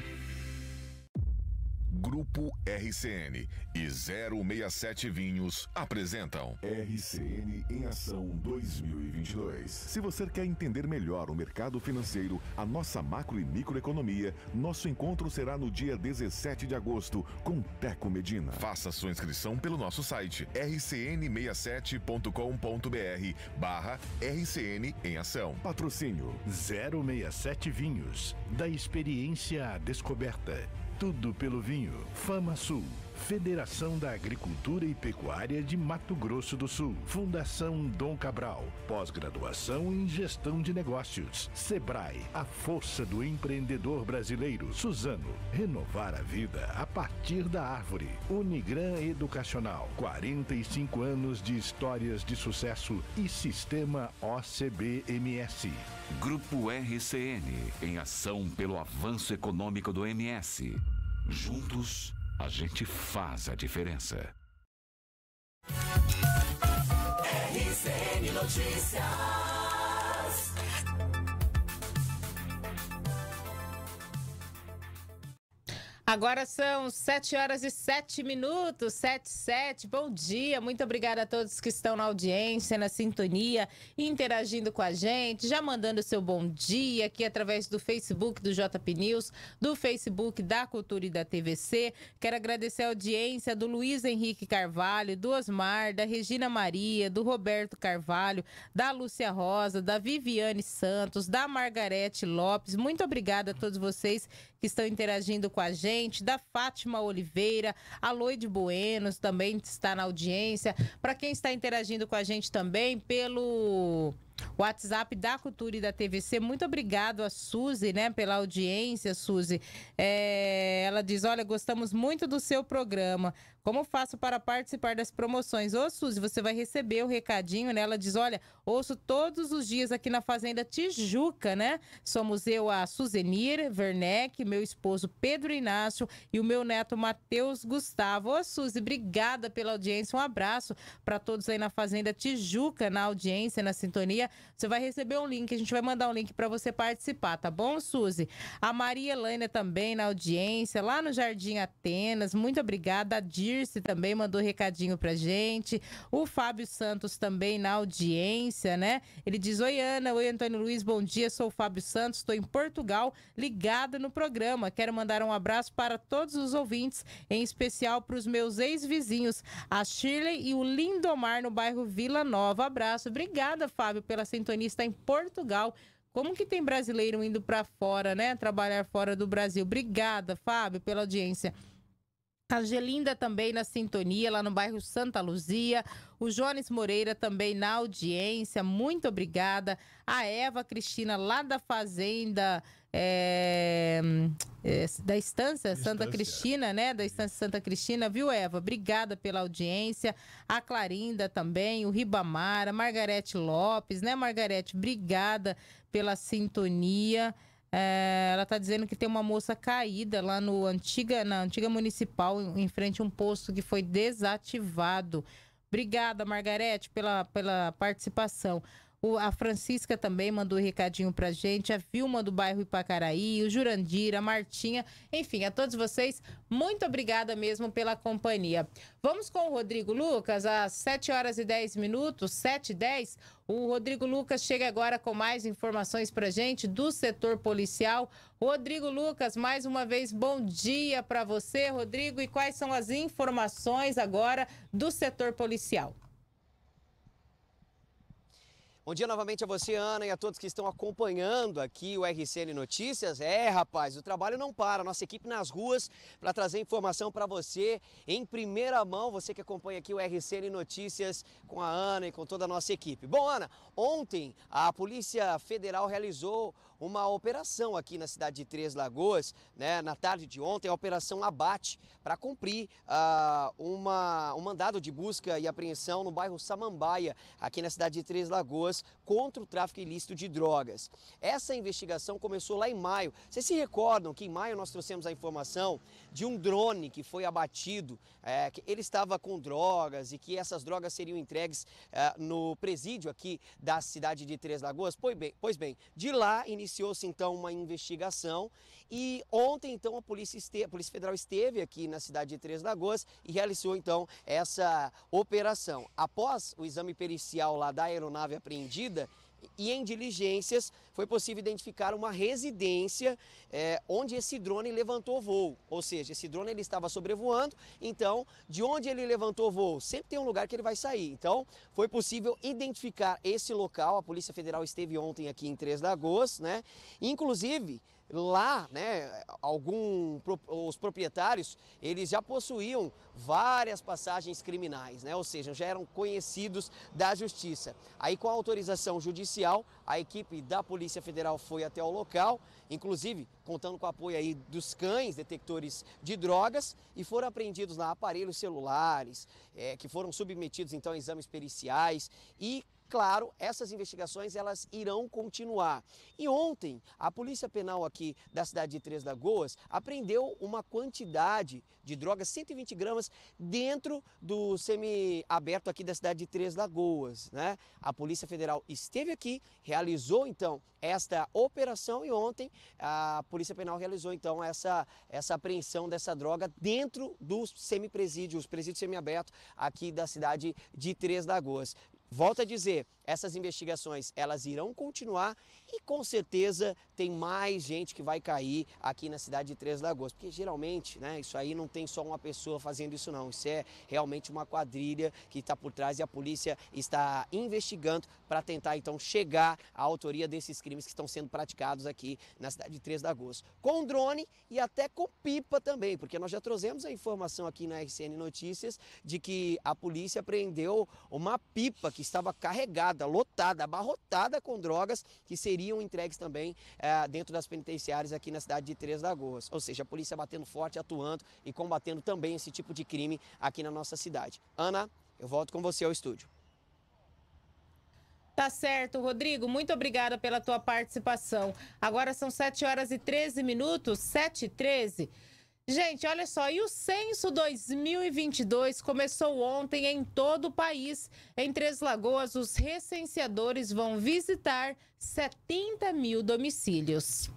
Grupo RCN e 067 Vinhos apresentam RCN em Ação 2022. Se você quer entender melhor o mercado financeiro, a nossa macro e microeconomia, nosso encontro será no dia 17 de agosto com Teco Medina. Faça sua inscrição pelo nosso site rcn67.com.br/RCN em Ação. Patrocínio 067 Vinhos, da experiência à descoberta. Tudo pelo vinho. Fama Sul. Federação da Agricultura e Pecuária de Mato Grosso do Sul. Fundação Dom Cabral. Pós-graduação em Gestão de Negócios. Sebrae, a força do empreendedor brasileiro. Suzano, renovar a vida a partir da árvore. Unigran Educacional, 45 anos de histórias de sucesso e Sistema OCB-MS. Grupo RCN, em ação pelo avanço econômico do MS. Juntos, a gente faz a diferença. RCN Notícias. Agora são 7h07, 7h07. Bom dia, muito obrigada a todos que estão na audiência, na sintonia, interagindo com a gente, já mandando seu bom dia aqui através do Facebook do JP News, do Facebook da Cultura e da TVC. Quero agradecer a audiência do Luiz Henrique Carvalho, do Osmar, da Regina Maria, do Roberto Carvalho, da Lúcia Rosa, da Viviane Santos, da Margarete Lopes. Muito obrigada a todos vocês que estão interagindo com a gente. Da Fátima Oliveira, a Loide Buenos também está na audiência. Para quem está interagindo com a gente também pelo WhatsApp da Cultura e da TVC, muito obrigado a Suzy, né, pela audiência, Suzy. Ela diz, olha, gostamos muito do seu programa. Como faço para participar das promoções? Ô, Suzy, você vai receber o recadinho, né? Ela diz, olha, ouço todos os dias aqui na Fazenda Tijuca, né? Somos eu, a Suzenir Werneck, meu esposo Pedro Inácio e o meu neto Matheus Gustavo. Ô, Suzy, obrigada pela audiência. Um abraço para todos aí na Fazenda Tijuca, na audiência, na sintonia. Você vai receber um link, a gente vai mandar um link para você participar, tá bom, Suzy? A Maria Helena também na audiência, lá no Jardim Atenas. Muito obrigada. A Dirce também mandou recadinho pra gente. O Fábio Santos também na audiência, né? Ele diz, oi, Ana, oi, Antônio Luiz, bom dia, sou o Fábio Santos, estou em Portugal, ligado no programa. Quero mandar um abraço para todos os ouvintes, em especial para os meus ex-vizinhos, a Shirley e o Lindomar, no bairro Vila Nova. Abraço. Obrigada, Fábio, pela sintonia, está em Portugal. Como que tem brasileiro indo para fora, né? Trabalhar fora do Brasil. Obrigada, Fábio, pela audiência. A Gelinda também na sintonia, lá no bairro Santa Luzia. O Jones Moreira também na audiência, muito obrigada. A Eva Cristina, lá da Fazenda, da Estância Santa Cristina, né? Da Estância Santa Cristina, viu, Eva? Obrigada pela audiência. A Clarinda também, o Ribamar, a Margarete Lopes, né, Margarete? Obrigada pela sintonia. Ela está dizendo que tem uma moça caída lá na antiga municipal, em frente a um posto que foi desativado. Obrigada, Margarete, pela participação. A Francisca também mandou um recadinho pra gente, a Vilma do bairro Ipacaraí, o Jurandir, a Martinha, enfim, a todos vocês, muito obrigada mesmo pela companhia. Vamos com o Rodrigo Lucas, às 7h10, 7h10. O Rodrigo Lucas chega agora com mais informações pra gente do setor policial. Rodrigo Lucas, mais uma vez, bom dia para você, Rodrigo, e quais são as informações agora do setor policial? Bom dia novamente a você, Ana, e a todos que estão acompanhando aqui o RCN Notícias. Rapaz, o trabalho não para. Nossa equipe nas ruas para trazer informação para você em primeira mão. Você que acompanha aqui o RCN Notícias com a Ana e com toda a nossa equipe. Bom, Ana, ontem a Polícia Federal realizou uma operação aqui na cidade de Três Lagoas, né? Na tarde de ontem, a Operação Abate, para cumprir um mandado de busca e apreensão no bairro Samambaia, aqui na cidade de Três Lagoas, contra o tráfico ilícito de drogas. Essa investigação começou lá em maio. Vocês se recordam que em maio nós trouxemos a informação de um drone que foi abatido, que ele estava com drogas e que essas drogas seriam entregues no presídio aqui da cidade de Três Lagoas? Pois bem, de lá iniciou-se então uma investigação e ontem então a Polícia Federal esteve aqui na cidade de Três Lagoas e realizou então essa operação. Após o exame pericial lá da aeronave apreendida e em diligências, foi possível identificar uma residência onde esse drone levantou voo. Ou seja, esse drone ele estava sobrevoando, então de onde ele levantou voo, sempre tem um lugar que ele vai sair. Então foi possível identificar esse local. A Polícia Federal esteve ontem aqui em Três Lagoas, né? Inclusive lá, né, os proprietários, eles já possuíam várias passagens criminais, né? Ou seja, já eram conhecidos da justiça. Aí com a autorização judicial, a equipe da Polícia Federal foi até o local, inclusive contando com o apoio aí dos cães detectores de drogas, e foram apreendidos lá aparelhos celulares, que foram submetidos então a exames periciais e claro, essas investigações elas irão continuar. E ontem, a Polícia Penal aqui da cidade de Três Lagoas apreendeu uma quantidade de drogas, 120 gramas, dentro do semiaberto aqui da cidade de Três Lagoas, né? A Polícia Federal esteve aqui, realizou então esta operação e ontem a Polícia Penal realizou então essa apreensão dessa droga dentro do semipresídio, os presídios semiabertos aqui da cidade de Três Lagoas. Volto a dizer, essas investigações elas irão continuar e com certeza tem mais gente que vai cair aqui na cidade de Três Lagoas, porque geralmente, né, isso aí não tem só uma pessoa fazendo isso não, isso é realmente uma quadrilha que está por trás e a polícia está investigando para tentar então chegar à autoria desses crimes que estão sendo praticados aqui na cidade de Três Lagoas, com drone e até com pipa também, porque nós já trouxemos a informação aqui na RCN Notícias de que a polícia apreendeu uma pipa que estava carregada lotada, abarrotada com drogas que seriam entregues também dentro das penitenciárias aqui na cidade de Três Lagoas. Ou seja, a polícia batendo forte, atuando e combatendo também esse tipo de crime aqui na nossa cidade. Ana, eu volto com você ao estúdio. Tá certo, Rodrigo. Muito obrigada pela tua participação. Agora são 7h13, 7h13. Gente, olha só, e o Censo 2022 começou ontem em todo o país. Em Três Lagoas, os recenseadores vão visitar 70 mil domicílios.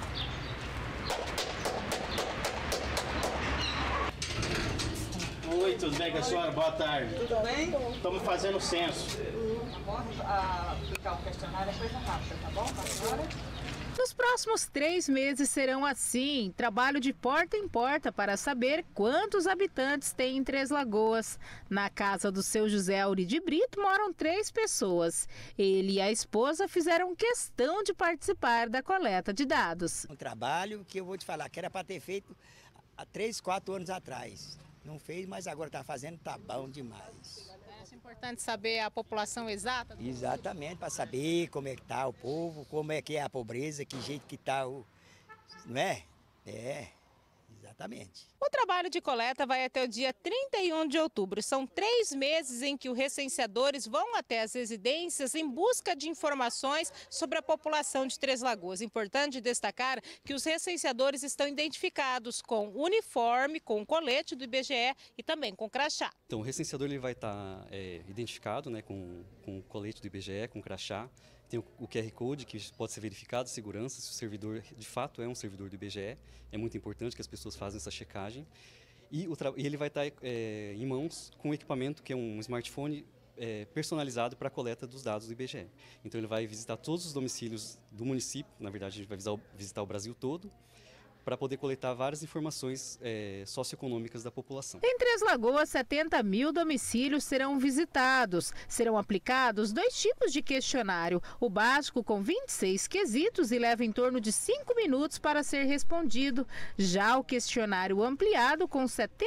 Oi, tudo bem com a senhora? Boa tarde. Tudo bem? Estamos fazendo o censo. Tá bom? Aplicar o questionário é coisa rápida, tá bom? Pra senhora? Nos próximos 3 meses serão assim, trabalho de porta em porta para saber quantos habitantes tem em Três Lagoas. Na casa do seu José Auri de Brito moram 3 pessoas. Ele e a esposa fizeram questão de participar da coleta de dados. Um trabalho que eu vou te falar que era para ter feito há 3, 4 anos atrás. Não fez, mas agora está fazendo, tá bom demais. É importante saber a população exata? Exatamente, para saber como é que está o povo, como é que é a pobreza, que jeito que está o... Não é? É, exatamente. O trabalho de coleta vai até o dia 31 de outubro. São 3 meses em que os recenseadores vão até as residências em busca de informações sobre a população de Três Lagoas. Importante destacar que os recenseadores estão identificados com uniforme, com colete do IBGE e também com crachá. Então, o recenseador ele vai estar identificado, né, com o colete do IBGE, com crachá. Tem o QR Code, que pode ser verificado, segurança, se o servidor de fato é um servidor do IBGE. É muito importante que as pessoas façam essa checagem. E ele vai estar em mãos com um equipamento que é um smartphone personalizado para a coleta dos dados do IBGE. Então ele vai visitar todos os domicílios do município, na verdade a gente vai visitar o Brasil todo, para poder coletar várias informações socioeconômicas da população. Em Três Lagoas, 70 mil domicílios serão visitados. Serão aplicados 2 tipos de questionário. O básico com 26 quesitos e leva em torno de 5 minutos para ser respondido. Já o questionário ampliado com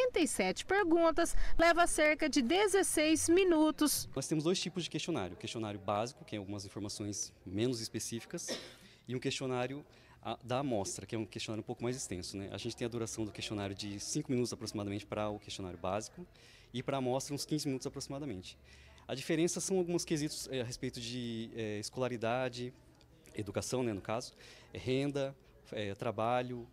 77 perguntas leva cerca de 16 minutos. Nós temos 2 tipos de questionário. O questionário básico, que tem algumas informações menos específicas, e um questionário da amostra, que é um questionário um pouco mais extenso, né? A gente tem a duração do questionário de 5 minutos aproximadamente para o questionário básico e para a amostra uns 15 minutos aproximadamente. A diferença são alguns quesitos a respeito de escolaridade, educação, né, no caso, renda, trabalho,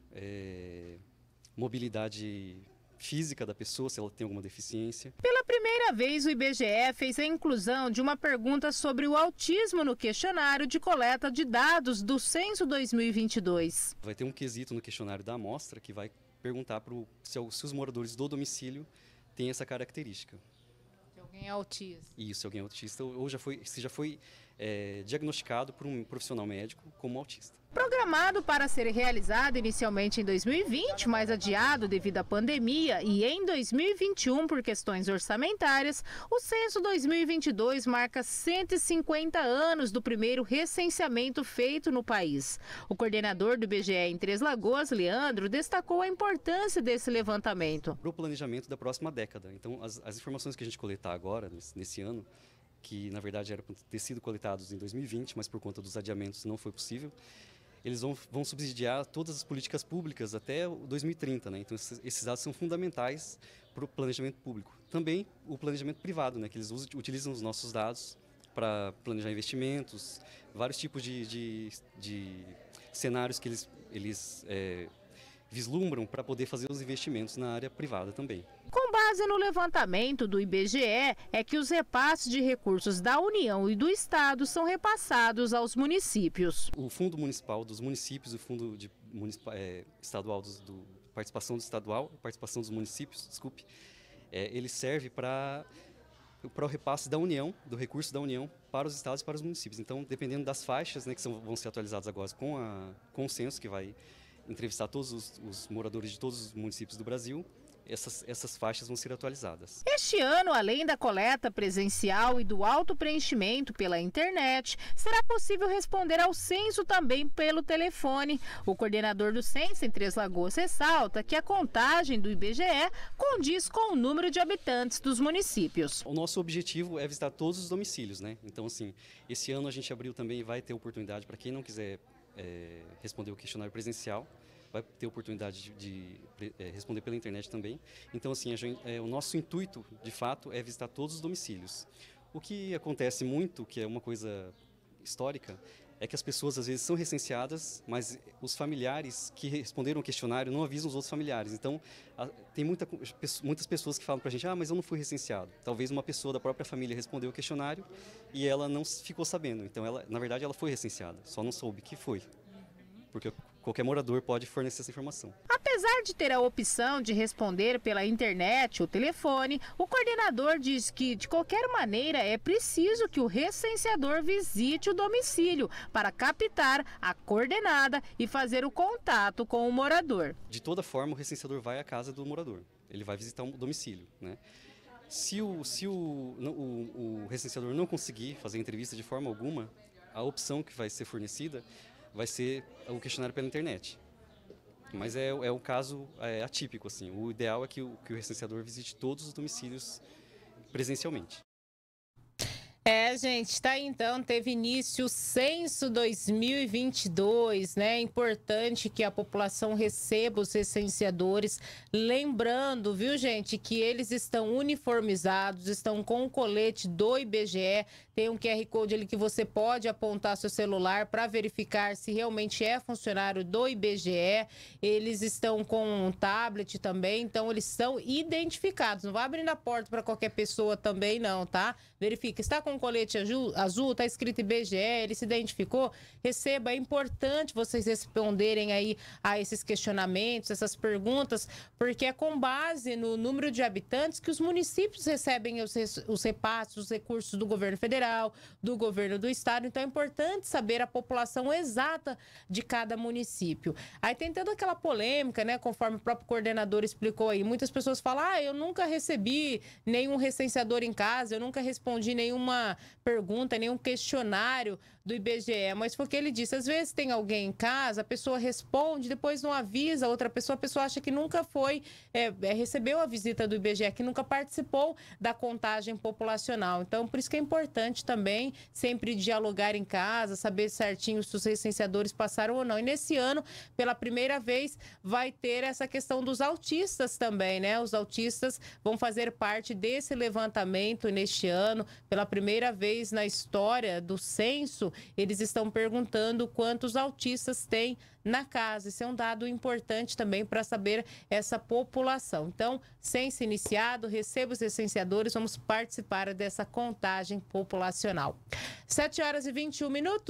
mobilidade física da pessoa, se ela tem alguma deficiência. Pela primeira vez, o IBGE fez a inclusão de uma pergunta sobre o autismo no questionário de coleta de dados do Censo 2022. Vai ter um quesito no questionário da amostra que vai perguntar se os moradores do domicílio têm essa característica. Se alguém é autista. Isso, se alguém é autista ou se já foi diagnosticado por um profissional médico como autista. Programado para ser realizado inicialmente em 2020, mas adiado devido à pandemia, e em 2021 por questões orçamentárias, o Censo 2022 marca 150 anos do primeiro recenseamento feito no país. O coordenador do IBGE em Três Lagoas, Leandro, destacou a importância desse levantamento. Para o planejamento da próxima década. Então, as informações que a gente coletar agora, nesse ano, que na verdade era para ter sido coletados em 2020, mas por conta dos adiamentos não foi possível, eles vão subsidiar todas as políticas públicas até 2030, né? Então esses dados são fundamentais para o planejamento público. Também o planejamento privado, né? Que eles utilizam os nossos dados para planejar investimentos, vários tipos de cenários que eles vislumbram para poder fazer os investimentos na área privada também. Com base no levantamento do IBGE, é que os repasses de recursos da União e do Estado são repassados aos municípios. O Fundo Municipal dos Municípios, o Fundo Estadual participação dos municípios, desculpe, ele serve para o repasse da União, do recurso da União para os estados e para os municípios. Então, dependendo das faixas, né, que vão ser atualizadas agora com o censo, que vai entrevistar todos os moradores de todos os municípios do Brasil, essas faixas vão ser atualizadas. Este ano, além da coleta presencial e do autopreenchimento pela internet, será possível responder ao censo também pelo telefone. O coordenador do censo em Três Lagoas ressalta que a contagem do IBGE condiz com o número de habitantes dos municípios. O nosso objetivo é visitar todos os domicílios, né? Então, assim, esse ano a gente abriu também e vai ter oportunidade para quem não quiser responder o questionário presencial, vai ter oportunidade de responder pela internet também. Então, assim, o nosso intuito, de fato, é visitar todos os domicílios. O que acontece muito, que é uma coisa histórica, é que as pessoas, às vezes, são recenseadas, mas os familiares que responderam o questionário não avisam os outros familiares. Então, tem muitas pessoas que falam para a gente, mas eu não fui recenseado. Talvez uma pessoa da própria família respondeu o questionário e ela não ficou sabendo. Então, na verdade, ela foi recenseada, só não soube que foi. Porque qualquer morador pode fornecer essa informação. Apesar de ter a opção de responder pela internet ou telefone, o coordenador diz que, de qualquer maneira, é preciso que o recenseador visite o domicílio para captar a coordenada e fazer o contato com o morador. De toda forma, o recenseador vai à casa do morador. Ele vai visitar o domicílio, né? Se o recenseador não conseguir fazer a entrevista de forma alguma, a opção que vai ser fornecida vai ser o questionário pela internet. Mas é um caso atípico, assim. O ideal é que o recenseador visite todos os domicílios presencialmente. Gente, tá aí então, teve início o Censo 2022, né? É importante que a população receba os recenseadores, lembrando, viu, gente, que eles estão uniformizados, estão com o colete do IBGE, tem um QR Code ali que você pode apontar seu celular para verificar se realmente é funcionário do IBGE, eles estão com um tablet também, então eles são identificados, não vai abrindo a porta para qualquer pessoa também não, tá? Verifica, está com colete azul, está escrito IBGE, ele se identificou, receba, é importante vocês responderem aí a esses questionamentos, essas perguntas, porque é com base no número de habitantes que os municípios recebem os repasses, os recursos do governo federal, do governo do estado, então é importante saber a população exata de cada município. Aí tem toda aquela polêmica, né, conforme o próprio coordenador explicou aí, muitas pessoas falam, eu nunca recebi nenhum recenseador em casa, eu nunca respondi nenhuma pergunta, nenhum questionário do IBGE, mas foi o que ele disse, às vezes tem alguém em casa, a pessoa responde, depois não avisa a outra pessoa, a pessoa acha que nunca foi, recebeu a visita do IBGE, que nunca participou da contagem populacional. Então, por isso que é importante também sempre dialogar em casa, saber certinho se os recenseadores passaram ou não. E nesse ano, pela primeira vez, vai ter essa questão dos autistas também, né? Os autistas vão fazer parte desse levantamento neste ano, pela primeira vez na história do censo, eles estão perguntando quantos autistas tem na casa. Isso é um dado importante também para saber essa população. Então, censo iniciado, receba os recenseadores, vamos participar dessa contagem populacional. 7h21,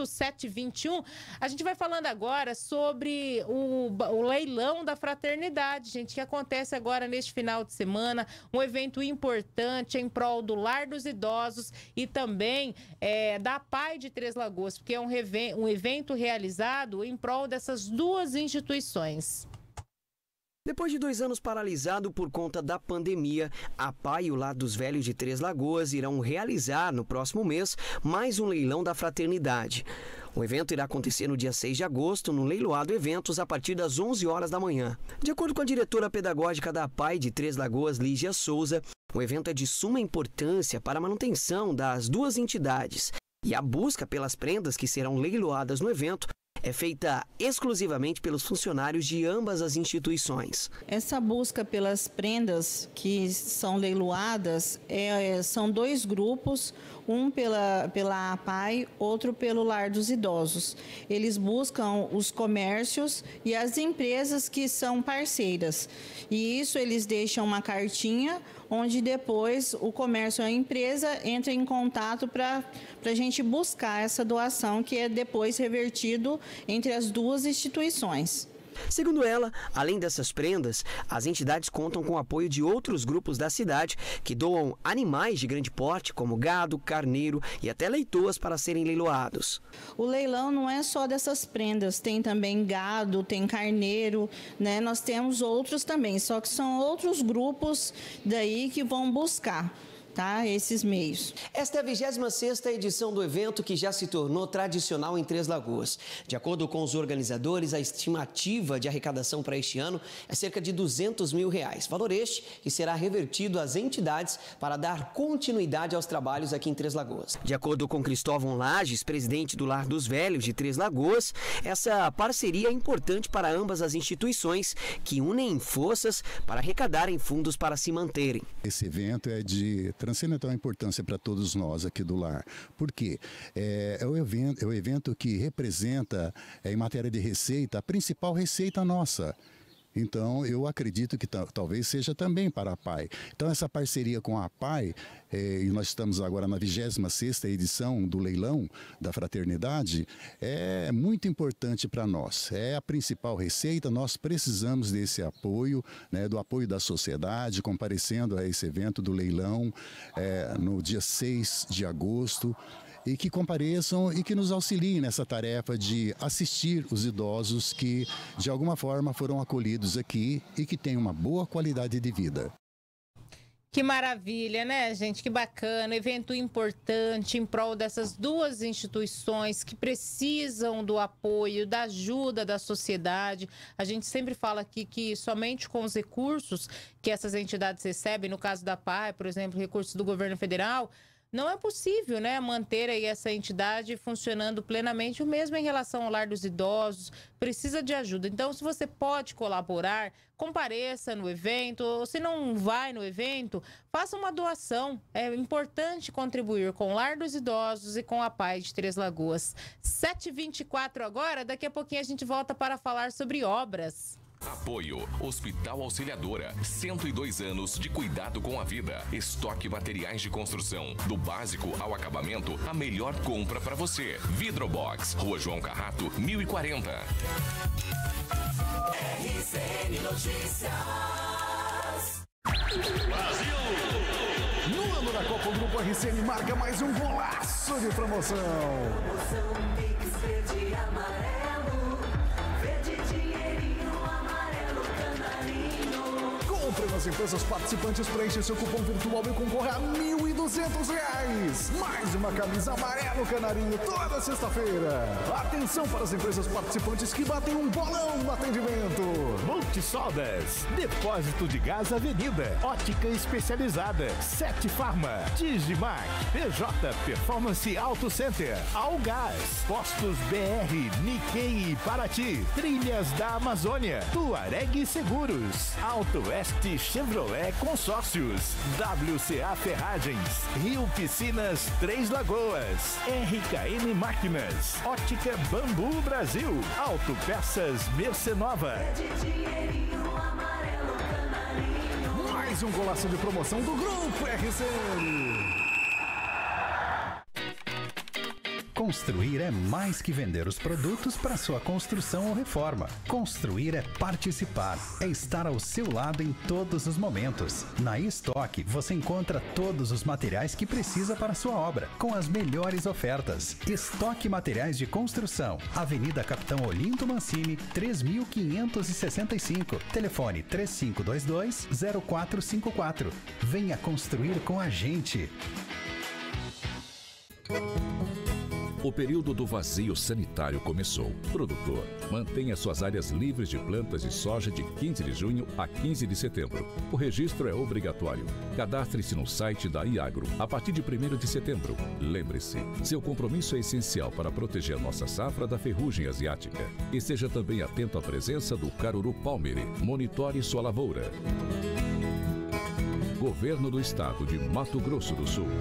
7h21. A gente vai falando agora sobre o leilão da fraternidade, gente, que acontece agora neste final de semana, um evento importante em prol do Lar dos Idosos e também da PAI de Três Lagoas, porque é um evento realizado em prol dessas duas instituições. Depois de 2 anos paralisado por conta da pandemia, a PAI e o Lar dos Velhos de Três Lagoas irão realizar no próximo mês mais um leilão da fraternidade. O evento irá acontecer no dia 6 de agosto, no Leiloado Eventos, a partir das 11 horas da manhã. De acordo com a diretora pedagógica da PAI de Três Lagoas, Lígia Souza, o evento é de suma importância para a manutenção das duas entidades. E a busca pelas prendas que serão leiloadas no evento é feita exclusivamente pelos funcionários de ambas as instituições. Essa busca pelas prendas que são leiloadas são 2 grupos, um pela APAI, outro pelo Lar dos Idosos. Eles buscam os comércios e as empresas que são parceiras. E isso eles deixam uma cartinha onde depois o comércio ou a empresa entra em contato para a gente buscar essa doação, que é depois revertido entre as duas instituições. Segundo ela, além dessas prendas, as entidades contam com o apoio de outros grupos da cidade que doam animais de grande porte, como gado, carneiro e até leitoas para serem leiloados. O leilão não é só dessas prendas, tem também gado, tem carneiro, né? Nós temos outros também, só que são outros grupos daí que vão buscar, tá, esses meios. Esta é a 26ª edição do evento, que já se tornou tradicional em Três Lagoas. De acordo com os organizadores, a estimativa de arrecadação para este ano é cerca de R$200 mil. Valor este que será revertido às entidades para dar continuidade aos trabalhos aqui em Três Lagoas. De acordo com Cristóvão Lages, presidente do Lar dos Velhos de Três Lagoas, essa parceria é importante para ambas as instituições, que unem forças para arrecadarem fundos para se manterem. Esse evento é de transcendental importância para todos nós aqui do Lar. Por quê? É o evento que representa, em matéria de receita, a principal receita nossa. Então, eu acredito que talvez seja também para a PAI. Então, essa parceria com a PAI, e nós estamos agora na 26ª edição do leilão da Fraternidade, é muito importante para nós. É a principal receita, nós precisamos desse apoio, né, do apoio da sociedade, comparecendo a esse evento do leilão no dia 6 de agosto. E que compareçam e que nos auxiliem nessa tarefa de assistir os idosos que, de alguma forma, foram acolhidos aqui e que têm uma boa qualidade de vida. Que maravilha, né, gente? Que bacana, evento importante em prol dessas duas instituições que precisam do apoio, da ajuda da sociedade. A gente sempre fala aqui que somente com os recursos que essas entidades recebem, no caso da PAI, por exemplo, recursos do governo federal, não é possível, né, manter aí essa entidade funcionando plenamente, o mesmo em relação ao Lar dos Idosos, precisa de ajuda. Então, se você pode colaborar, compareça no evento, ou se não vai no evento, faça uma doação. É importante contribuir com o Lar dos Idosos e com a PAI de Três Lagoas. 7h24 agora, daqui a pouquinho a gente volta para falar sobre obras. Apoio Hospital Auxiliadora, 102 anos de cuidado com a vida. Estoque materiais de construção, do básico ao acabamento, a melhor compra para você. Vidrobox, Rua João Carrato, 1040. RCN Notícias. Brasil! No ano da Copa, o Grupo RCN marca mais um golaço de promoção. Promoção Pix verde e amarelo, verde dinheirinho, amarelo canarinho. Compre nas empresas participantes, preencha seu cupom virtual e concorra a R$1.200. Mais uma camisa amarelo canarinho toda sexta-feira. Atenção para as empresas participantes que batem um bolão no atendimento. Multisoldas, Depósito de Gás Avenida, Ótica Especializada, Sete Farma, Digimac, PJ Performance Auto Center, Algás, Postos BR, Nikkei e Paraty, Trilhas da Amazônia, Tuareg Seguros, Auto Oeste Chevrolet Consórcios, WCA Ferragens, Rio Piscinas Três Lagoas, RKM Máquinas, Ótica Bambu Brasil, Autopeças Mercenova. Mais um golaço de promoção do Grupo RCN. Construir é mais que vender os produtos para sua construção ou reforma. Construir é participar, é estar ao seu lado em todos os momentos. Na Estoque você encontra todos os materiais que precisa para sua obra, com as melhores ofertas. Estoque Materiais de Construção, Avenida Capitão Olinto Mancini, 3565. Telefone 3522-0454. Venha construir com a gente. O período do vazio sanitário começou. Produtor, mantenha suas áreas livres de plantas de soja de 15 de junho a 15 de setembro. O registro é obrigatório. Cadastre-se no site da Iagro a partir de 1º de setembro. Lembre-se, seu compromisso é essencial para proteger nossa safra da ferrugem asiática. E seja também atento à presença do caruru palmere. Monitore sua lavoura. Governo do Estado de Mato Grosso do Sul.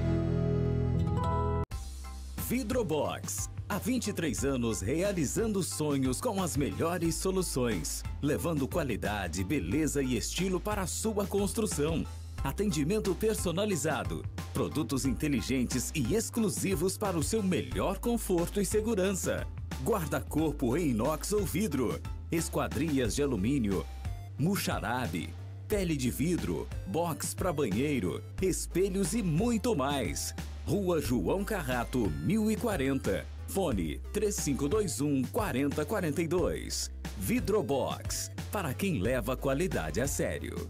Vidrobox. Há 23 anos realizando sonhos com as melhores soluções, levando qualidade, beleza e estilo para a sua construção. Atendimento personalizado, produtos inteligentes e exclusivos para o seu melhor conforto e segurança. Guarda-corpo em inox ou vidro. esquadrias de alumínio, muxarabe, pele de vidro, box para banheiro, espelhos e muito mais. Rua João Carrato, 1040. Fone 3521 4042. Vidrobox, para quem leva a qualidade a sério.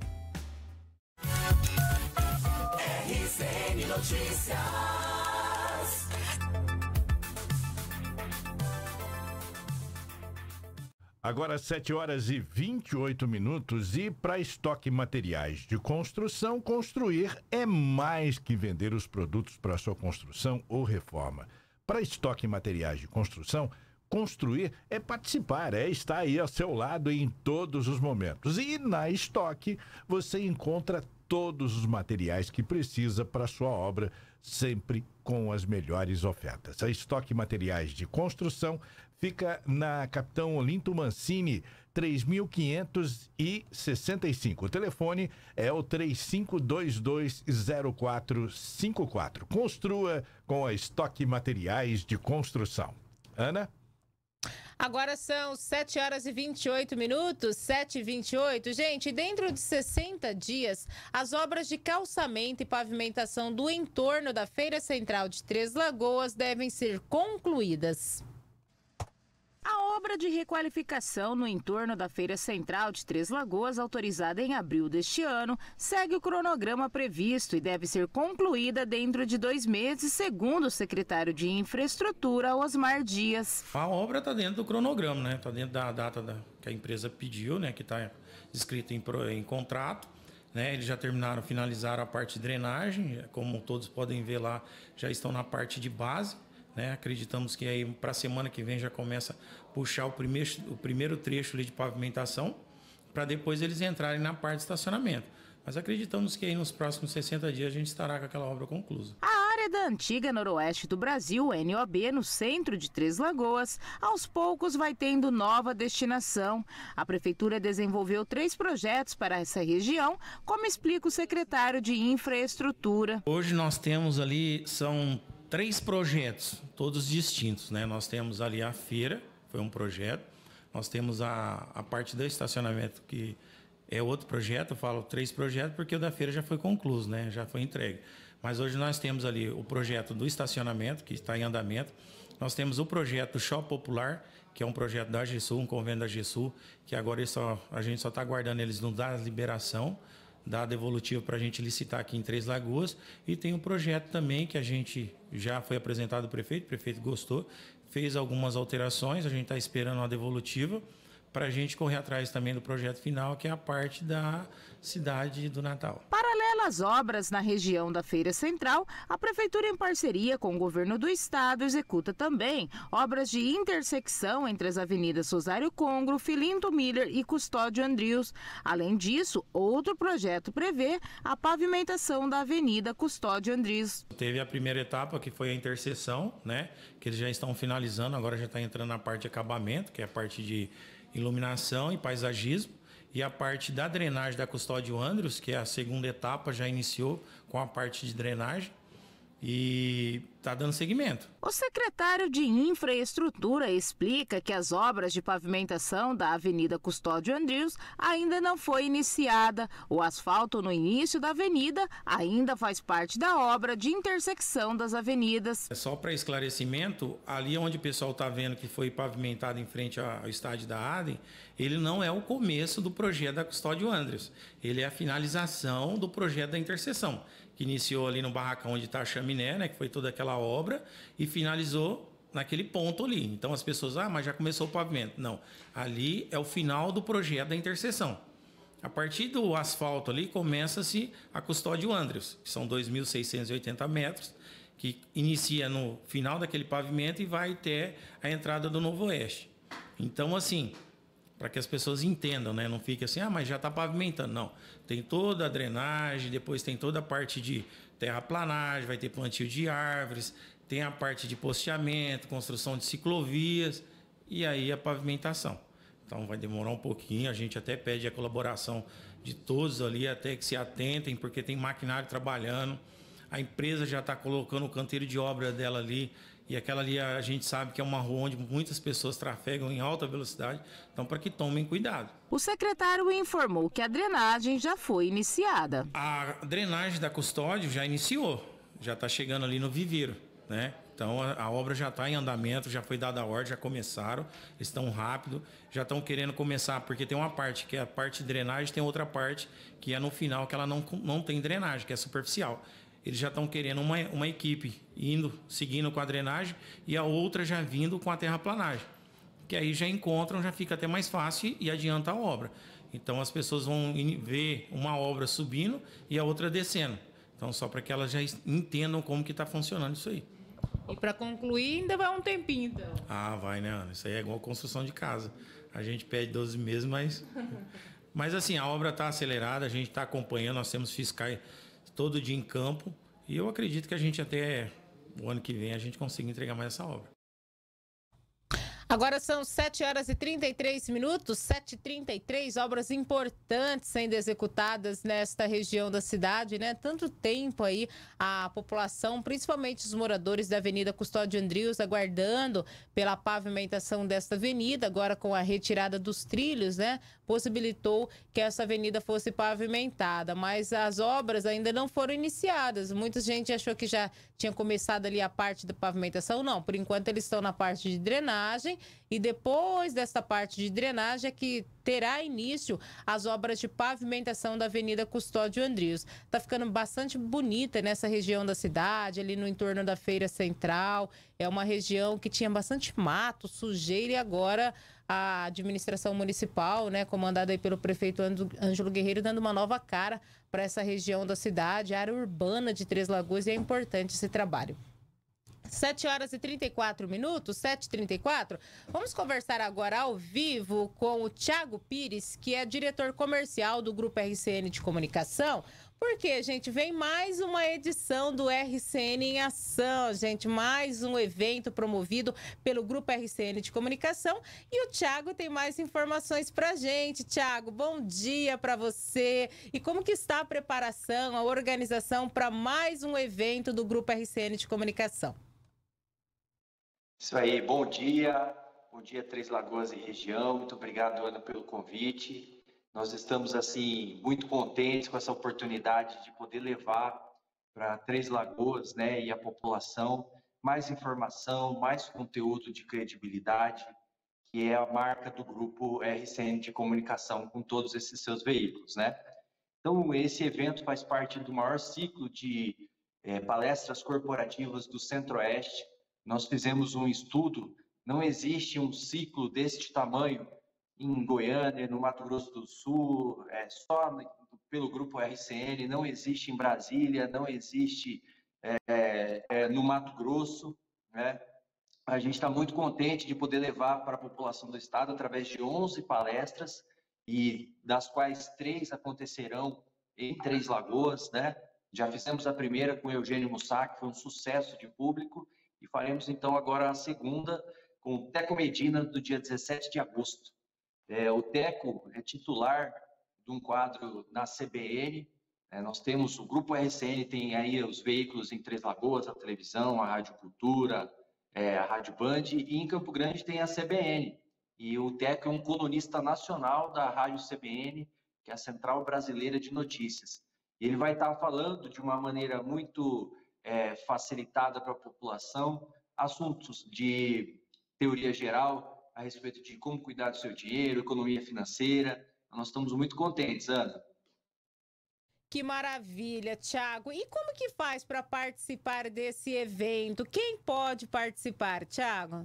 RCN Notícias. Agora 7 horas e 28 minutos e para estoque materiais de construção, construir é mais que vender os produtos para sua construção ou reforma. Para estoque materiais de construção, construir é participar, é estar aí ao seu lado em todos os momentos. E na Estoque você encontra todos os materiais que precisa para sua obra, sempre com as melhores ofertas. A Estoque Materiais de Construção fica na Capitão Olinto Mancini, 3565. O telefone é o 35220454. Construa com a Estoque Materiais de Construção. Ana? Agora são 7 horas e 28 minutos, 7h28. Gente, dentro de 60 dias, as obras de calçamento e pavimentação do entorno da Feira Central de Três Lagoas devem ser concluídas. A obra de requalificação no entorno da Feira Central de Três Lagoas, autorizada em abril deste ano, segue o cronograma previsto e deve ser concluída dentro de 2 meses, segundo o secretário de Infraestrutura, Osmar Dias. A obra está dentro do cronograma, né? Está dentro da data que a empresa pediu, né? Que está escrito em contrato. Né? Eles já finalizaram a parte de drenagem, como todos podem ver lá, já estão na parte de base. Né? Acreditamos que aí para a semana que vem já começa a puxar o primeiro trecho ali de pavimentação, para depois eles entrarem na parte de estacionamento. Mas acreditamos que aí nos próximos 60 dias a gente estará com aquela obra conclusa. A área da antiga Noroeste do Brasil, NOB, no centro de Três Lagoas, aos poucos vai tendo nova destinação. A Prefeitura desenvolveu 3 projetos para essa região, como explica o secretário de Infraestrutura. Hoje nós temos ali, são 3 projetos, todos distintos, né? Nós temos ali a feira, foi um projeto. Nós temos a parte do estacionamento, que é outro projeto. Eu falo 3 projetos porque o da feira já foi concluído, né? Já foi entregue. Mas hoje nós temos ali o projeto do estacionamento, que está em andamento. Nós temos o projeto do Shopping Popular, que é um projeto da GESUL, um convênio da GESUL, que agora a gente só está aguardando eles nos dar a liberação, dar devolutivo para a gente licitar aqui em Três Lagoas. E tem um projeto também que a gente já foi apresentado ao prefeito, o prefeito gostou, fez algumas alterações, a gente está esperando uma devolutiva para a gente correr atrás também do projeto final, que é a parte da cidade do Natal. Paralelo às obras na região da Feira Central, a Prefeitura, em parceria com o Governo do Estado, executa também obras de intersecção entre as avenidas Rosário Congro, Filinto Miller e Custódio Andrius. Além disso, outro projeto prevê a pavimentação da Avenida Custódio Andrius. Teve a primeira etapa, que foi a interseção, né? Que eles já estão finalizando, agora já está entrando na parte de acabamento, que é a parte de iluminação e paisagismo, e a parte da drenagem da Custódio Andrius, que é a segunda etapa, já iniciou com a parte de drenagem e está dando seguimento. O secretário de Infraestrutura explica que as obras de pavimentação da Avenida Custódio Andrius ainda não foi iniciada. O asfalto no início da avenida ainda faz parte da obra de intersecção das avenidas. Só para esclarecimento, ali onde o pessoal está vendo que foi pavimentado em frente ao estádio da ADEM, ele não é o começo do projeto da Custódio Andrius. Ele é a finalização do projeto da interseção, que iniciou ali no barracão onde está a chaminé, né, que foi toda aquela obra, e finalizou naquele ponto ali. Então as pessoas, mas já começou o pavimento. Não, ali é o final do projeto da interseção. A partir do asfalto ali, começa-se a Custódio Andrius, que são 2.680 metros, que inicia no final daquele pavimento e vai até a entrada do Novo Oeste. Então, assim, para que as pessoas entendam, né? Não fique assim, mas já está pavimentando. Não, tem toda a drenagem, depois tem toda a parte de terraplanagem, vai ter plantio de árvores, tem a parte de posteamento, construção de ciclovias e aí a pavimentação. Então vai demorar um pouquinho, a gente até pede a colaboração de todos ali, até que se atentem, porque tem maquinário trabalhando. a empresa já está colocando o canteiro de obra dela ali, e aquela ali a gente sabe que é uma rua onde muitas pessoas trafegam em alta velocidade, então para que tomem cuidado. O secretário informou que a drenagem já foi iniciada. A drenagem da Custódio já iniciou, já está chegando ali no viveiro, né? Então a obra já está em andamento, já foi dada a ordem, já começaram, estão rápido, já estão querendo começar, porque tem uma parte que é a parte de drenagem, tem outra parte que é no final que ela não tem drenagem, que é superficial. Eles já estão querendo uma equipe seguindo com a drenagem e a outra já vindo com a terraplanagem, que aí já encontram, já fica até mais fácil e adianta a obra. Então as pessoas vão ver uma obra subindo e a outra descendo. Então só para que elas já entendam como que está funcionando isso aí. E para concluir, ainda vai um tempinho, então. Ah, vai, né, Ana? Isso aí é igual construção de casa. A gente pede 12 meses, mas assim, a obra está acelerada, a gente está acompanhando, nós temos fiscais todo dia em campo, e eu acredito que a gente até o ano que vem a gente consiga entregar mais essa obra. Agora são 7 horas e 33 minutos, 7h33, obras importantes sendo executadas nesta região da cidade, né? Tanto tempo aí a população, principalmente os moradores da Avenida Custódio Andrius, aguardando pela pavimentação desta avenida, agora com a retirada dos trilhos, né? Possibilitou que essa avenida fosse pavimentada, mas as obras ainda não foram iniciadas. Muita gente achou que já tinha começado ali a parte da pavimentação, não. Por enquanto eles estão na parte de drenagem, e depois dessa parte de drenagem é que terá início as obras de pavimentação da Avenida Custódio Andrius. Tá ficando bastante bonita nessa região da cidade, ali no entorno da Feira Central. É uma região que tinha bastante mato, sujeira, e agora a administração municipal, né, comandada aí pelo prefeito Ângelo Guerreiro, dando uma nova cara para essa região da cidade, a área urbana de Três Lagoas, e é importante esse trabalho. 7 horas e 34 minutos, 7h34. Vamos conversar agora ao vivo com o Thiago Pires, que é diretor comercial do Grupo RCN de Comunicação. Porque, gente, vem mais uma edição do RCN em Ação, gente. Mais um evento promovido pelo Grupo RCN de Comunicação. E o Thiago tem mais informações pra gente. Thiago, bom dia para você. E como que está a preparação, a organização para mais um evento do Grupo RCN de Comunicação? Isso aí, bom dia Três Lagoas e região, muito obrigado, Ana, pelo convite. Nós estamos, assim, muito contentes com essa oportunidade de poder levar para Três Lagoas, né, e a população mais informação, mais conteúdo de credibilidade, que é a marca do Grupo RCN de Comunicação com todos esses seus veículos, né. Então, esse evento faz parte do maior ciclo de palestras corporativas do Centro-Oeste. Nós fizemos um estudo, não existe um ciclo deste tamanho em Goiânia, no Mato Grosso do Sul, só pelo Grupo RCN, não existe em Brasília, não existe no Mato Grosso, né? A gente está muito contente de poder levar para a população do estado através de 11 palestras, e das quais 3 acontecerão em Três Lagoas, né? Já fizemos a primeira com o Eugênio Mussac, foi um sucesso de público, e faremos então agora a segunda com o Teco Medina, do dia 17 de agosto. O Teco é titular de um quadro na CBN. Nós temos o Grupo RCN, tem aí os veículos em Três Lagoas, a televisão, a Rádio Cultura, a Rádio Band, e em Campo Grande tem a CBN. E o Teco é um colunista nacional da Rádio CBN, que é a Central Brasileira de Notícias. E ele vai estar falando de uma maneira muito facilitada para a população, assuntos de teoria geral a respeito de como cuidar do seu dinheiro, economia financeira. Nós estamos muito contentes, Ana. Que maravilha, Thiago. E como que faz para participar desse evento? Quem pode participar, Thiago?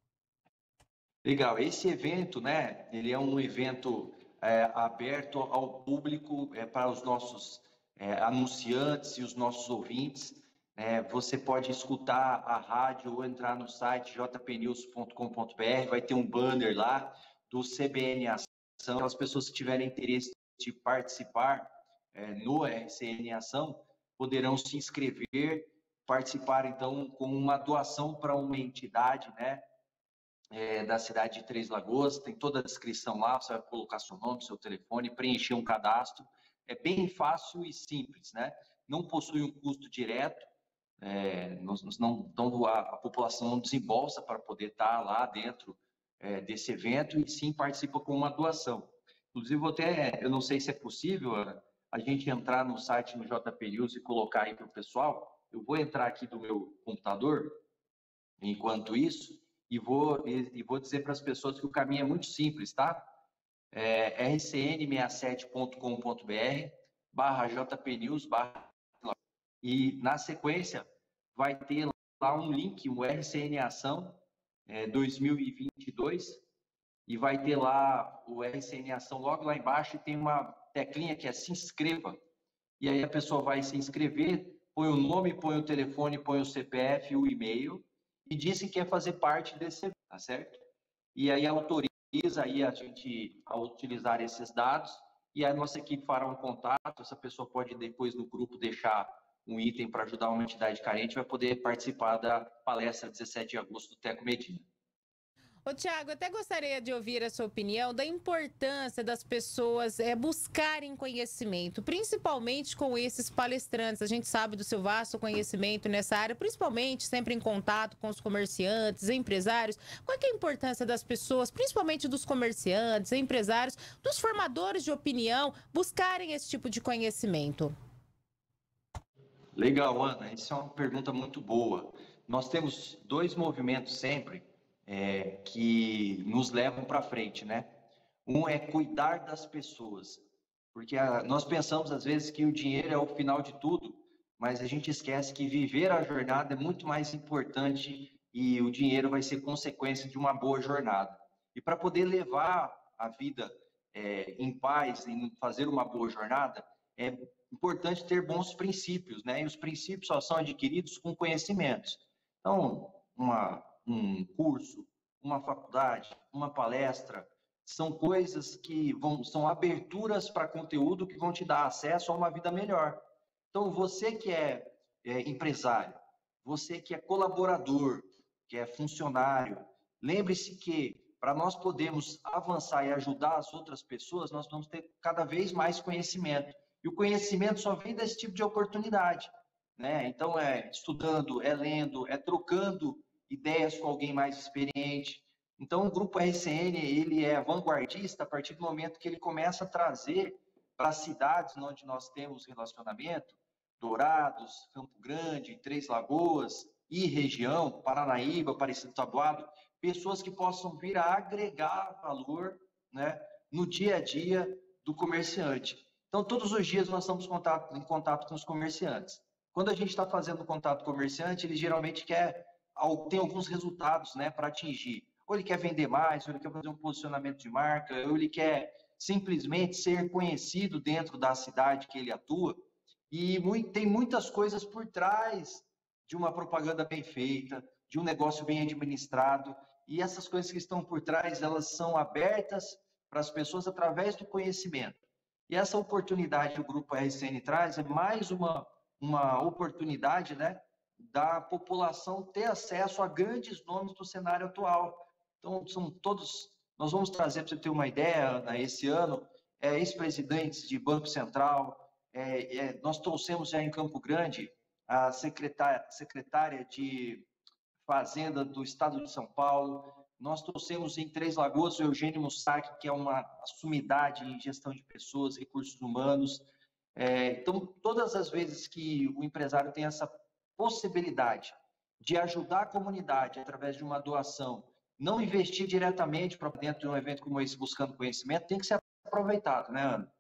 Legal. Esse evento, né, ele é um evento aberto ao público, para os nossos anunciantes e os nossos ouvintes. Você pode escutar a rádio ou entrar no site jpnews.com.br, vai ter um banner lá do CBN Ação. Aquelas pessoas que tiverem interesse de participar no RCN Ação poderão se inscrever, participar então com uma doação para uma entidade, né, da cidade de Três Lagoas. Tem toda a descrição lá, você vai colocar seu nome, seu telefone, preencher um cadastro. É bem fácil e simples, né? não possui um custo direto, então a população não desembolsa para poder estar lá dentro desse evento, e sim participa com uma doação. Inclusive, eu não sei se é possível a gente entrar no site no JP News e colocar aí para o pessoal. Eu vou entrar aqui do meu computador, enquanto isso, e vou dizer para as pessoas que o caminho é muito simples, tá? rcn67.com.br/JPNews, e na sequência vai ter lá um link, o RCN Ação 2022, e vai ter lá o RCN Ação logo lá embaixo, e tem uma teclinha que é se inscreva, e aí a pessoa vai se inscrever, põe o nome, põe o telefone, põe o CPF, o e-mail, e diz que quer fazer parte desse evento, tá certo? E aí autoriza aí a gente a utilizar esses dados, e a nossa equipe fará um contato. Essa pessoa pode depois no grupo deixar um item para ajudar uma entidade carente, vai poder participar da palestra 17 de agosto do Teco Medina. Ô, Tiago, até gostaria de ouvir a sua opinião da importância das pessoas buscarem conhecimento, principalmente com esses palestrantes. A gente sabe do seu vasto conhecimento nessa área, principalmente sempre em contato com os comerciantes, empresários. Qual é a importância das pessoas, principalmente dos comerciantes, empresários, dos formadores de opinião, buscarem esse tipo de conhecimento? Legal, Ana. Essa é uma pergunta muito boa. Nós temos dois movimentos sempre que nos levam para frente, né? Um é cuidar das pessoas, porque nós pensamos às vezes que o dinheiro é o final de tudo, mas a gente esquece que viver a jornada é muito mais importante, e o dinheiro vai ser consequência de uma boa jornada. E para poder levar a vida em paz, em fazer uma boa jornada, é importante ter bons princípios, né? E os princípios só são adquiridos com conhecimentos. Então, um curso, uma faculdade, uma palestra, são coisas que são aberturas para conteúdo que vão te dar acesso a uma vida melhor. Então, você que é empresário, você que é colaborador, que é funcionário, lembre-se que para nós podermos avançar e ajudar as outras pessoas, nós vamos ter cada vez mais conhecimento. E o conhecimento só vem desse tipo de oportunidade, né? Então, estudando, lendo, trocando ideias com alguém mais experiente. Então, o Grupo RCN, ele é vanguardista a partir do momento que ele começa a trazer para as cidades onde nós temos relacionamento, Dourados, Campo Grande, Três Lagoas e região, Paranaíba, Aparecido Taboado, pessoas que possam vir a agregar valor, né, no dia a dia do comerciante. Então, todos os dias nós estamos em contato com os comerciantes. Quando a gente está fazendo contato com o comerciante, ele geralmente tem alguns resultados, né, para atingir. Ou ele quer vender mais, ou ele quer fazer um posicionamento de marca, ou ele quer simplesmente ser conhecido dentro da cidade que ele atua. E tem muitas coisas por trás de uma propaganda bem feita, de um negócio bem administrado. E essas coisas que estão por trás, elas são abertas para as pessoas através do conhecimento. E essa oportunidade que o Grupo RCN traz é mais uma oportunidade, né, da população ter acesso a grandes nomes do cenário atual. Então, nós vamos trazer, para você ter uma ideia, Ana, esse ano, ex-presidentes de Banco Central, nós trouxemos já em Campo Grande a secretária de Fazenda do Estado de São Paulo, nós trouxemos em Três Lagoas o Eugênio Mussac, que é uma sumidade em gestão de pessoas, recursos humanos. Então, todas as vezes que o empresário tem essa possibilidade de ajudar a comunidade através de uma doação, não investir diretamente para dentro de um evento como esse, buscando conhecimento, tem que ser aproveitado, né, Ana?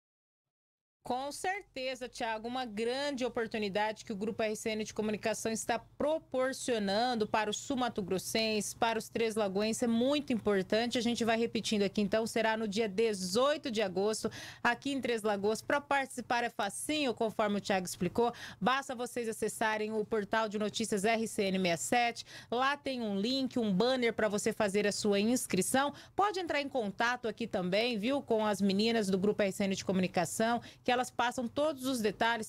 Com certeza, Tiago, uma grande oportunidade que o Grupo RCN de Comunicação está proporcionando para os sul-mato-grossenses, para os Três Lagoenses, é muito importante. A gente vai repetindo aqui, então, será no dia 18 de agosto, aqui em Três Lagoas. Para participar é facinho, conforme o Tiago explicou, basta vocês acessarem o portal de notícias RCN67, lá tem um link, um banner para você fazer a sua inscrição. Pode entrar em contato aqui também, viu, com as meninas do Grupo RCN de Comunicação, que elas passam todos os detalhes,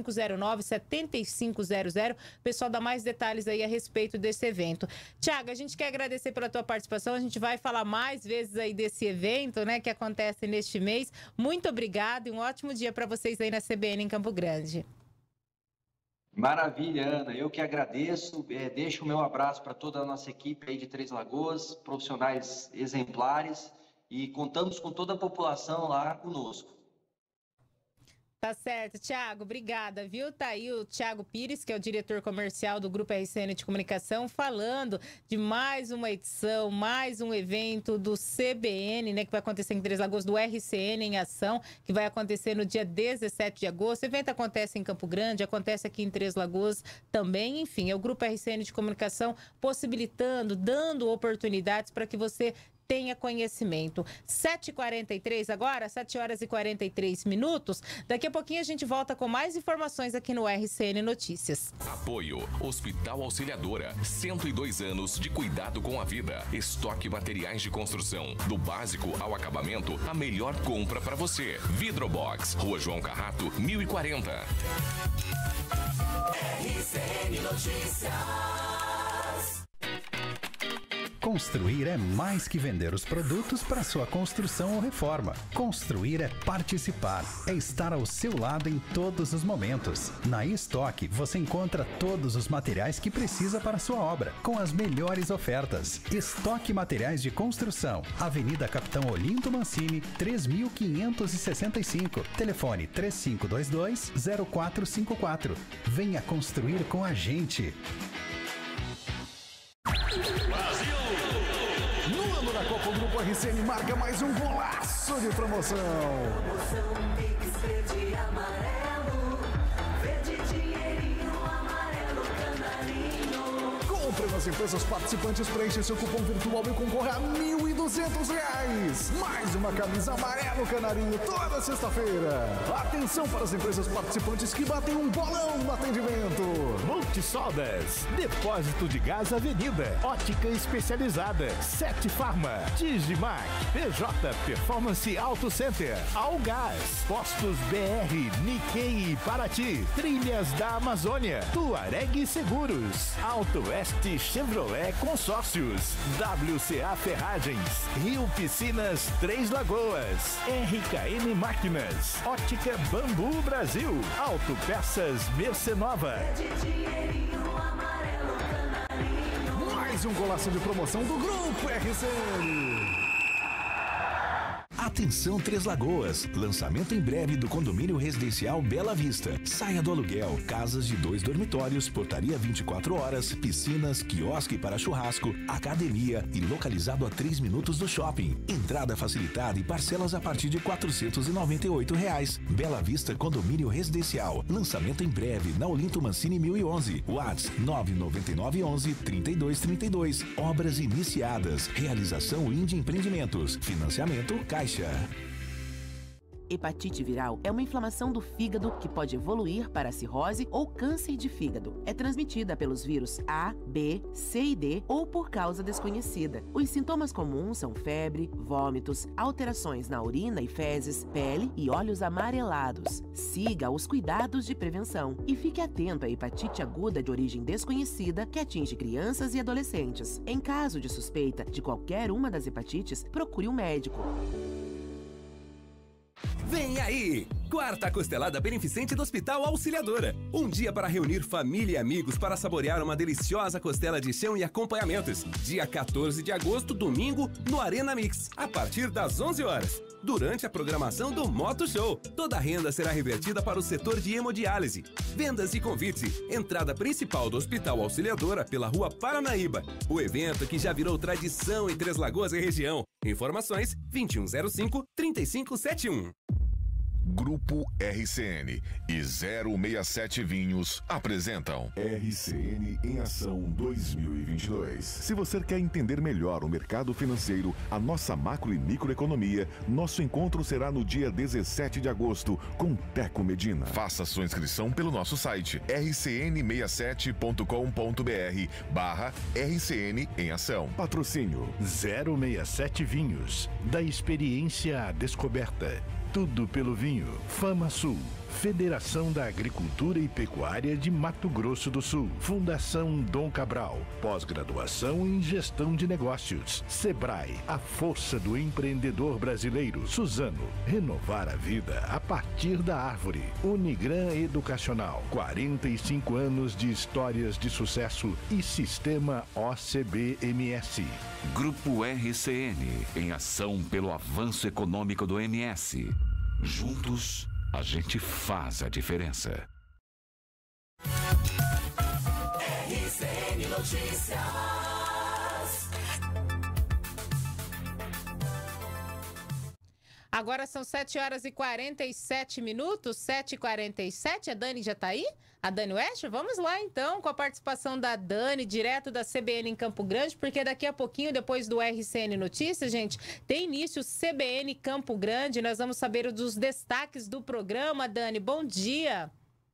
3509-7500. O pessoal dá mais detalhes aí a respeito desse evento. Tiago, a gente quer agradecer pela tua participação. A gente vai falar mais vezes aí desse evento, né, que acontece neste mês. Muito obrigada e um ótimo dia para vocês aí na CBN em Campo Grande. Maravilha, Ana. Eu que agradeço. Deixo o meu abraço para toda a nossa equipe aí de Três Lagoas, profissionais exemplares, e contamos com toda a população lá conosco. Tá certo, Thiago, obrigada, viu? Tá aí o Thiago Pires, que é o diretor comercial do Grupo RCN de Comunicação, falando de mais uma edição, mais um evento do CBN, né, que vai acontecer em Três Lagoas, do RCN em Ação, que vai acontecer no dia 17 de agosto. O evento acontece em Campo Grande, acontece aqui em Três Lagoas também. Enfim, é o Grupo RCN de Comunicação possibilitando, dando oportunidades para que você tenha conhecimento. 7h43 agora, 7h43. Daqui a pouquinho a gente volta com mais informações aqui no RCN Notícias. Apoio Hospital Auxiliadora, 102 anos de cuidado com a vida. Estoque materiais de construção, do básico ao acabamento, a melhor compra para você. Vidrobox, Rua João Carrato, 1040. RCN Notícias. Construir é mais que vender os produtos para sua construção ou reforma. Construir é participar, é estar ao seu lado em todos os momentos. Na estoque você encontra todos os materiais que precisa para sua obra, com as melhores ofertas. Estoque Materiais de Construção, Avenida Capitão Olinto Mancini, 3565. Telefone 3522-0454. Venha construir com a gente. No ano da Copa, o Grupo RCN marca mais um golaço de promoção. Promoção Mix Verde Amarelo, verde dinheirinho, amarelo canarinho. Compre nas empresas participantes, preencha seu cupom virtual e concorra a R$1.200. Mais uma camisa amarelo canarinho toda sexta-feira. Atenção para as empresas participantes que batem um bolão no atendimento. Multisoldas, Depósito de Gás Avenida, Ótica Especializada, Sete Farma, Digimac, PJ Performance Auto Center, Algás, Postos BR, Nikkei e Paraty, Trilhas da Amazônia, Tuareg Seguros, Auto Oeste Chevrolet Consórcios, WCA Ferragens, Rio Piscinas Três Lagoas, RKM Máquinas, Ótica Bambu Brasil, Autopeças Mercenova. Mais um golaço de promoção do Grupo RCN. Atenção Três Lagoas, lançamento em breve do condomínio residencial Bela Vista. Saia do aluguel, casas de 2 dormitórios, portaria 24 horas, piscinas, quiosque para churrasco, academia e localizado a 3 minutos do shopping. Entrada facilitada e parcelas a partir de R$ 498. Bela Vista Condomínio Residencial. Lançamento em breve na Olinto Mancini 1011. WhatsApp 99911-3232. Obras iniciadas. Realização Indy Empreendimentos. Financiamento Caixa. Hepatite viral é uma inflamação do fígado que pode evoluir para cirrose ou câncer de fígado. É transmitida pelos vírus A, B, C e D ou por causa desconhecida. Os sintomas comuns são febre, vômitos, alterações na urina e fezes, pele e olhos amarelados. Siga os cuidados de prevenção e fique atento à hepatite aguda de origem desconhecida que atinge crianças e adolescentes. Em caso de suspeita de qualquer uma das hepatites, procure um médico. Vem aí! Quarta Costelada Beneficente do Hospital Auxiliadora. Um dia para reunir família e amigos para saborear uma deliciosa costela de chão e acompanhamentos. Dia 14 de agosto, domingo, no Arena Mix, a partir das 11 horas. Durante a programação do Moto Show, toda a renda será revertida para o setor de hemodiálise. Vendas e convites. Entrada principal do Hospital Auxiliadora pela Rua Paranaíba. O evento que já virou tradição em Três Lagoas e região. Informações 2105-3571. Grupo RCN e 067 Vinhos apresentam RCN em Ação 2022. Se você quer entender melhor o mercado financeiro, a nossa macro e microeconomia, nosso encontro será no dia 17 de agosto com Teco Medina. Faça sua inscrição pelo nosso site rcn67.com.br/RCN em Ação. Patrocínio 067 Vinhos, da experiência à descoberta. Tudo pelo vinho. Fama Sul. Federação da Agricultura e Pecuária de Mato Grosso do Sul. Fundação Dom Cabral. Pós-graduação em Gestão de Negócios. Sebrae, a força do empreendedor brasileiro. Suzano, renovar a vida a partir da árvore. Unigran Educacional, 45 anos de histórias de sucesso e Sistema OCB-MS. Grupo RCN, em ação pelo avanço econômico do MS. Juntos, a gente faz a diferença. RCN Notícias. Agora são 7h47, 7h47. A Dani já tá aí? A Dani West? Vamos lá então com a participação da Dani, direto da CBN em Campo Grande, porque daqui a pouquinho, depois do RCN Notícias, gente, tem início o CBN Campo Grande. Nós vamos saber dos destaques do programa. Dani, bom dia.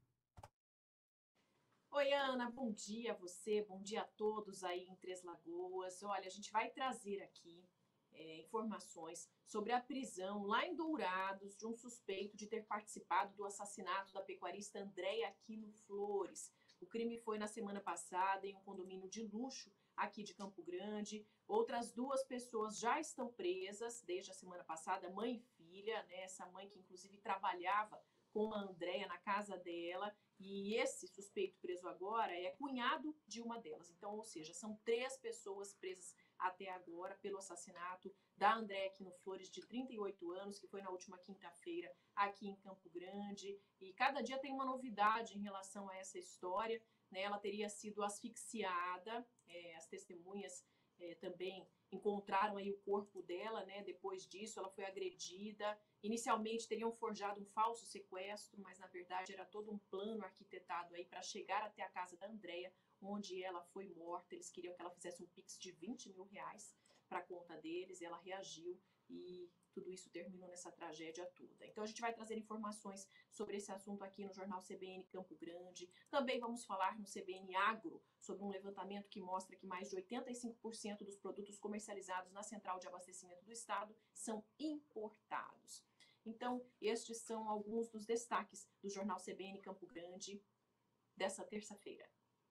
Oi, Ana, bom dia a você, bom dia a todos aí em Três Lagoas. Olha, a gente vai trazer aqui informações sobre a prisão lá em Dourados de um suspeito de ter participado do assassinato da pecuarista Andréia Aquino Flores. O crime foi na semana passada em um condomínio de luxo aqui de Campo Grande. Outras 2 pessoas já estão presas desde a semana passada, mãe e filha, né? Essa mãe que inclusive trabalhava com a Andréia na casa dela, e esse suspeito preso agora é cunhado de uma delas. Então, ou seja, são 3 pessoas presas até agora pelo assassinato da Andréia Aquino Flores, de 38 anos, que foi na última quinta-feira aqui em Campo Grande. E cada dia tem uma novidade em relação a essa história, né? Ela teria sido asfixiada, as testemunhas também encontraram aí o corpo dela, né? Depois disso, ela foi agredida. Inicialmente teriam forjado um falso sequestro, mas na verdade era todo um plano arquitetado aí para chegar até a casa da Andréia, onde ela foi morta. Eles queriam que ela fizesse um pix de R$20 mil para a conta deles. Ela reagiu e tudo isso terminou nessa tragédia toda. Então a gente vai trazer informações sobre esse assunto aqui no Jornal CBN Campo Grande. Também vamos falar no CBN Agro sobre um levantamento que mostra que mais de 85% dos produtos comercializados na central de abastecimento do estado são importados. Então, estes são alguns dos destaques do Jornal CBN Campo Grande dessa terça-feira.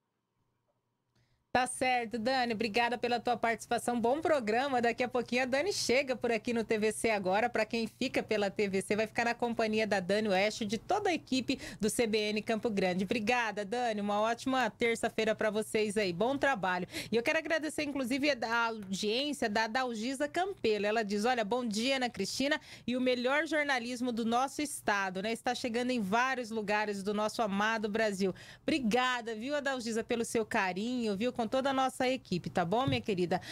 Tá certo, Dani. Obrigada pela tua participação. Bom programa. Daqui a pouquinho a Dani chega por aqui no TVC agora. Para quem fica pela TVC, vai ficar na companhia da Dani West, de toda a equipe do CBN Campo Grande. Obrigada, Dani. Uma ótima terça-feira para vocês aí. Bom trabalho. E eu quero agradecer, inclusive, a audiência da Dalgisa Campelo. Ela diz, olha, bom dia, Ana Cristina, e o melhor jornalismo do nosso estado, né? Está chegando em vários lugares do nosso amado Brasil. Obrigada, viu, Adalgisa, pelo seu carinho, viu? Com toda a nossa equipe, tá bom, minha querida?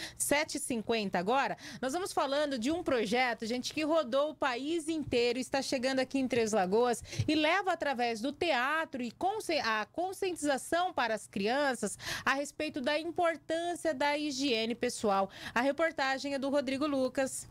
7h50 agora, nós vamos falando de um projeto, gente, que rodou o país inteiro, está chegando aqui em Três Lagoas e leva através do teatro e a conscientização para as crianças a respeito da importância da higiene pessoal. A reportagem é do Rodrigo Lucas.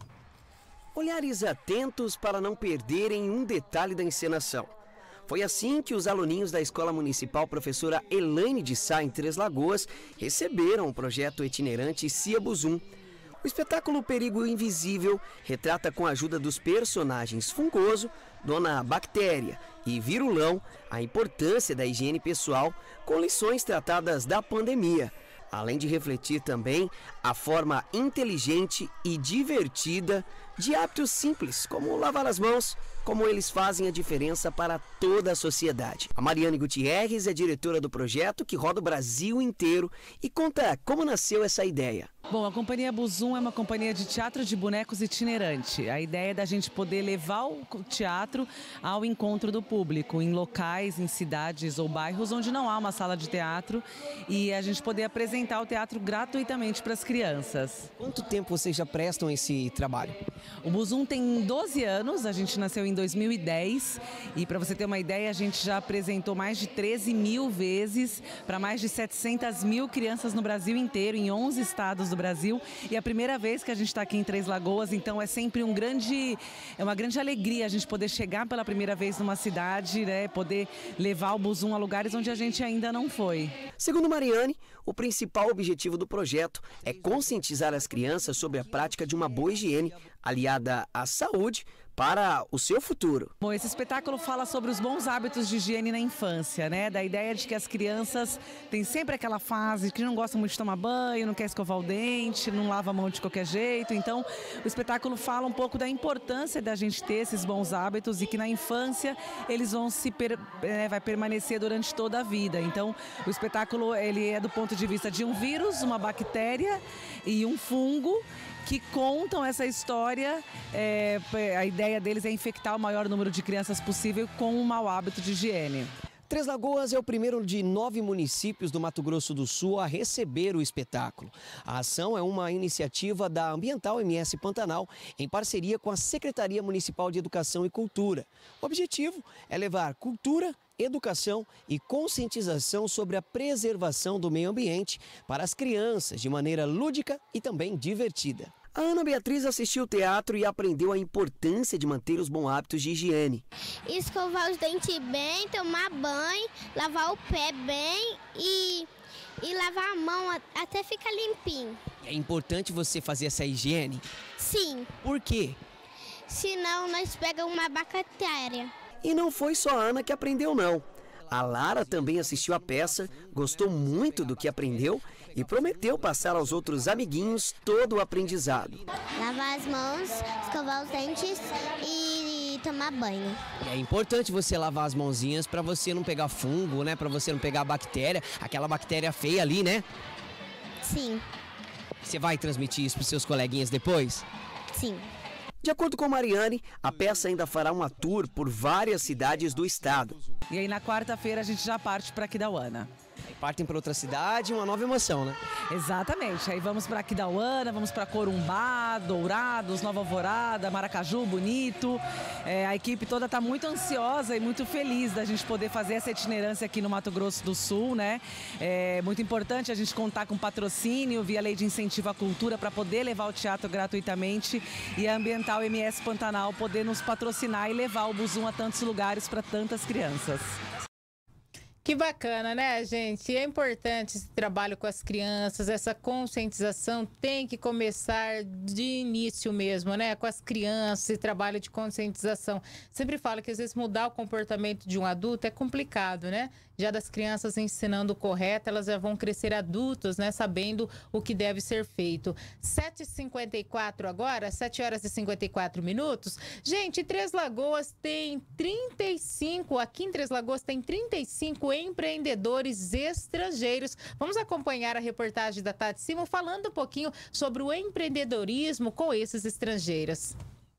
Olhares atentos para não perderem um detalhe da encenação. Foi assim que os aluninhos da Escola Municipal Professora Elaine de Sá, em Três Lagoas, receberam o projeto itinerante Cia Buzum. O espetáculo Perigo Invisível retrata, com a ajuda dos personagens Fungoso, Dona Bactéria e Virulão, a importância da higiene pessoal, com lições tratadas da pandemia, além de refletir também a forma inteligente e divertida de hábitos simples, como lavar as mãos, como eles fazem a diferença para toda a sociedade. A Mariane Gutierrez é diretora do projeto, que roda o Brasil inteiro, e conta como nasceu essa ideia. Bom, a Companhia Buzum é uma companhia de teatro de bonecos itinerante. A ideia é da gente poder levar o teatro ao encontro do público, em locais, em cidades ou bairros onde não há uma sala de teatro, e a gente poder apresentar o teatro gratuitamente para as crianças. Quanto tempo vocês já prestam esse trabalho? O Buzum tem 12 anos, a gente nasceu em 2010 e, para você ter uma ideia, a gente já apresentou mais de 13 mil vezes para mais de 700 mil crianças no Brasil inteiro, em 11 estados do Brasil, e é a primeira vez que a gente está aqui em Três Lagoas, então é sempre uma grande alegria a gente poder chegar pela primeira vez numa cidade, né, poder levar o Buzum a lugares onde a gente ainda não foi. Segundo Mariane, o principal objetivo do projeto é conscientizar as crianças sobre a prática de uma boa higiene aliada à saúde para o seu futuro. Bom, esse espetáculo fala sobre os bons hábitos de higiene na infância, né? Da ideia de que as crianças têm sempre aquela fase que não gostam muito de tomar banho, não quer escovar o dente, não lava a mão de qualquer jeito. Então, o espetáculo fala um pouco da importância da gente ter esses bons hábitos e que na infância eles vão vai permanecer durante toda a vida. Então, o espetáculo ele é do ponto de vista de um vírus, uma bactéria e um fungo que contam essa história. A ideia deles é infectar o maior número de crianças possível com um mau hábito de higiene. Três Lagoas é o primeiro de 9 municípios do Mato Grosso do Sul a receber o espetáculo. A ação é uma iniciativa da Ambiental MS Pantanal, em parceria com a Secretaria Municipal de Educação e Cultura. O objetivo é levar cultura, educação e conscientização sobre a preservação do meio ambiente para as crianças de maneira lúdica e também divertida. A Ana Beatriz assistiu ao teatro e aprendeu a importância de manter os bons hábitos de higiene. Escovar os dentes bem, tomar banho, lavar o pé bem e lavar a mão até ficar limpinho. É importante você fazer essa higiene? Sim. Por quê? Senão nós pegamos uma bactéria. E não foi só a Ana que aprendeu, não. A Lara também assistiu à peça, gostou muito do que aprendeu e prometeu passar aos outros amiguinhos todo o aprendizado. Lavar as mãos, escovar os dentes e tomar banho. É importante você lavar as mãozinhas para você não pegar fungo, né? Para você não pegar bactéria, aquela bactéria feia ali, né? Sim. Você vai transmitir isso para os seus coleguinhas depois? Sim. De acordo com Mariane, a peça ainda fará uma tour por várias cidades do estado. E aí na quarta-feira a gente já parte para Aquidauana. Aí partem para outra cidade, uma nova emoção, né? Exatamente. Aí vamos para Aquidauana, vamos para Corumbá, Dourados, Nova Alvorada, Maracaju, Bonito. A equipe toda está muito ansiosa e muito feliz da gente poder fazer essa itinerância aqui no Mato Grosso do Sul, né? É muito importante a gente contar com patrocínio via Lei de Incentivo à Cultura para poder levar o teatro gratuitamente e a Ambiental MS Pantanal poder nos patrocinar e levar o Buzum a tantos lugares para tantas crianças. Que bacana, né, gente? É importante esse trabalho com as crianças, essa conscientização tem que começar de início mesmo, né? Com as crianças, esse trabalho de conscientização. Sempre falo que às vezes mudar o comportamento de um adulto é complicado, né? Já das crianças ensinando o correto, elas já vão crescer adultos, né? Sabendo o que deve ser feito. 7h54 agora, 7 horas e 54 minutos. Gente, Três Lagoas tem 35, aqui em Três Lagoas tem 35 empreendedores estrangeiros. Vamos acompanhar a reportagem da Tati Simo falando um pouquinho sobre o empreendedorismo com esses estrangeiros.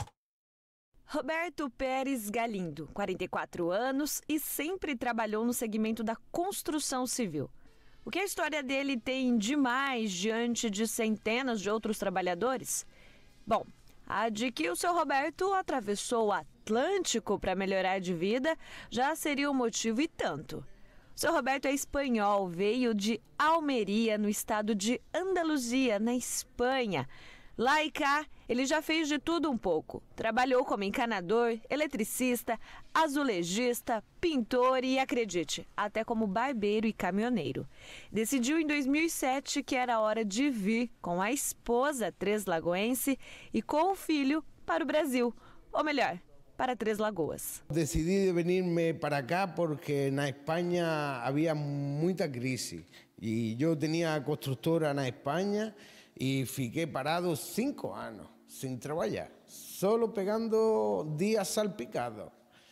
Roberto Pérez Galindo, 44 anos e sempre trabalhou no segmento da construção civil. O que a história dele tem de mais diante de centenas de outros trabalhadores? Bom, a de que o seu Roberto atravessou o Atlântico para melhorar de vida já seria um motivo e tanto. O seu Roberto é espanhol, veio de Almeria, no estado de Andaluzia, na Espanha. Lá e cá, ele já fez de tudo um pouco. Trabalhou como encanador, eletricista, azulejista, pintor e, acredite, até como barbeiro e caminhoneiro. Decidiu em 2007 que era hora de vir com a esposa treslagoense e com o filho para o Brasil. Ou melhor, para Três Lagoas. Decidi venirme para cá porque na Espanha havia muita crise. E eu tinha a construtora na Espanha e fiquei parado 5 anos, sem trabalhar, só pegando dias salpicados.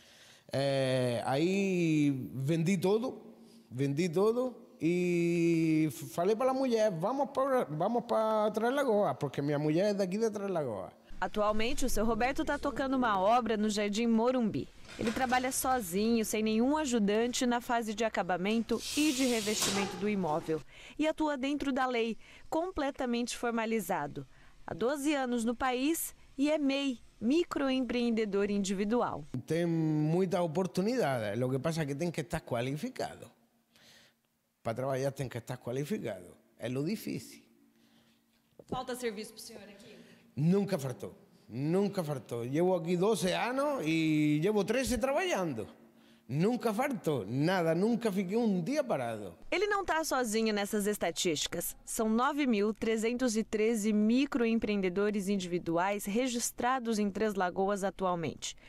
Aí vendi todo e falei para a mulher, vamos para Três Lagoas, porque minha mulher é daqui de Três Lagoas. Atualmente, o seu Roberto está tocando uma obra no Jardim Morumbi. Ele trabalha sozinho, sem nenhum ajudante, na fase de acabamento e de revestimento do imóvel. E atua dentro da lei, completamente formalizado. Há 12 anos no país e é MEI, microempreendedor individual. Tem muita oportunidade, o que passa é que tem que estar qualificado. Para trabalhar tem que estar qualificado, é o difícil. Falta serviço para o senhor aqui? Nunca faltou, nunca faltou. Llevo aqui 12 anos e llevo 13 trabalhando. Nunca faltou, nada, nunca fiquei um dia parado. Ele não está sozinho nessas estatísticas. São 9.313 microempreendedores individuais registrados em Três Lagoas atualmente.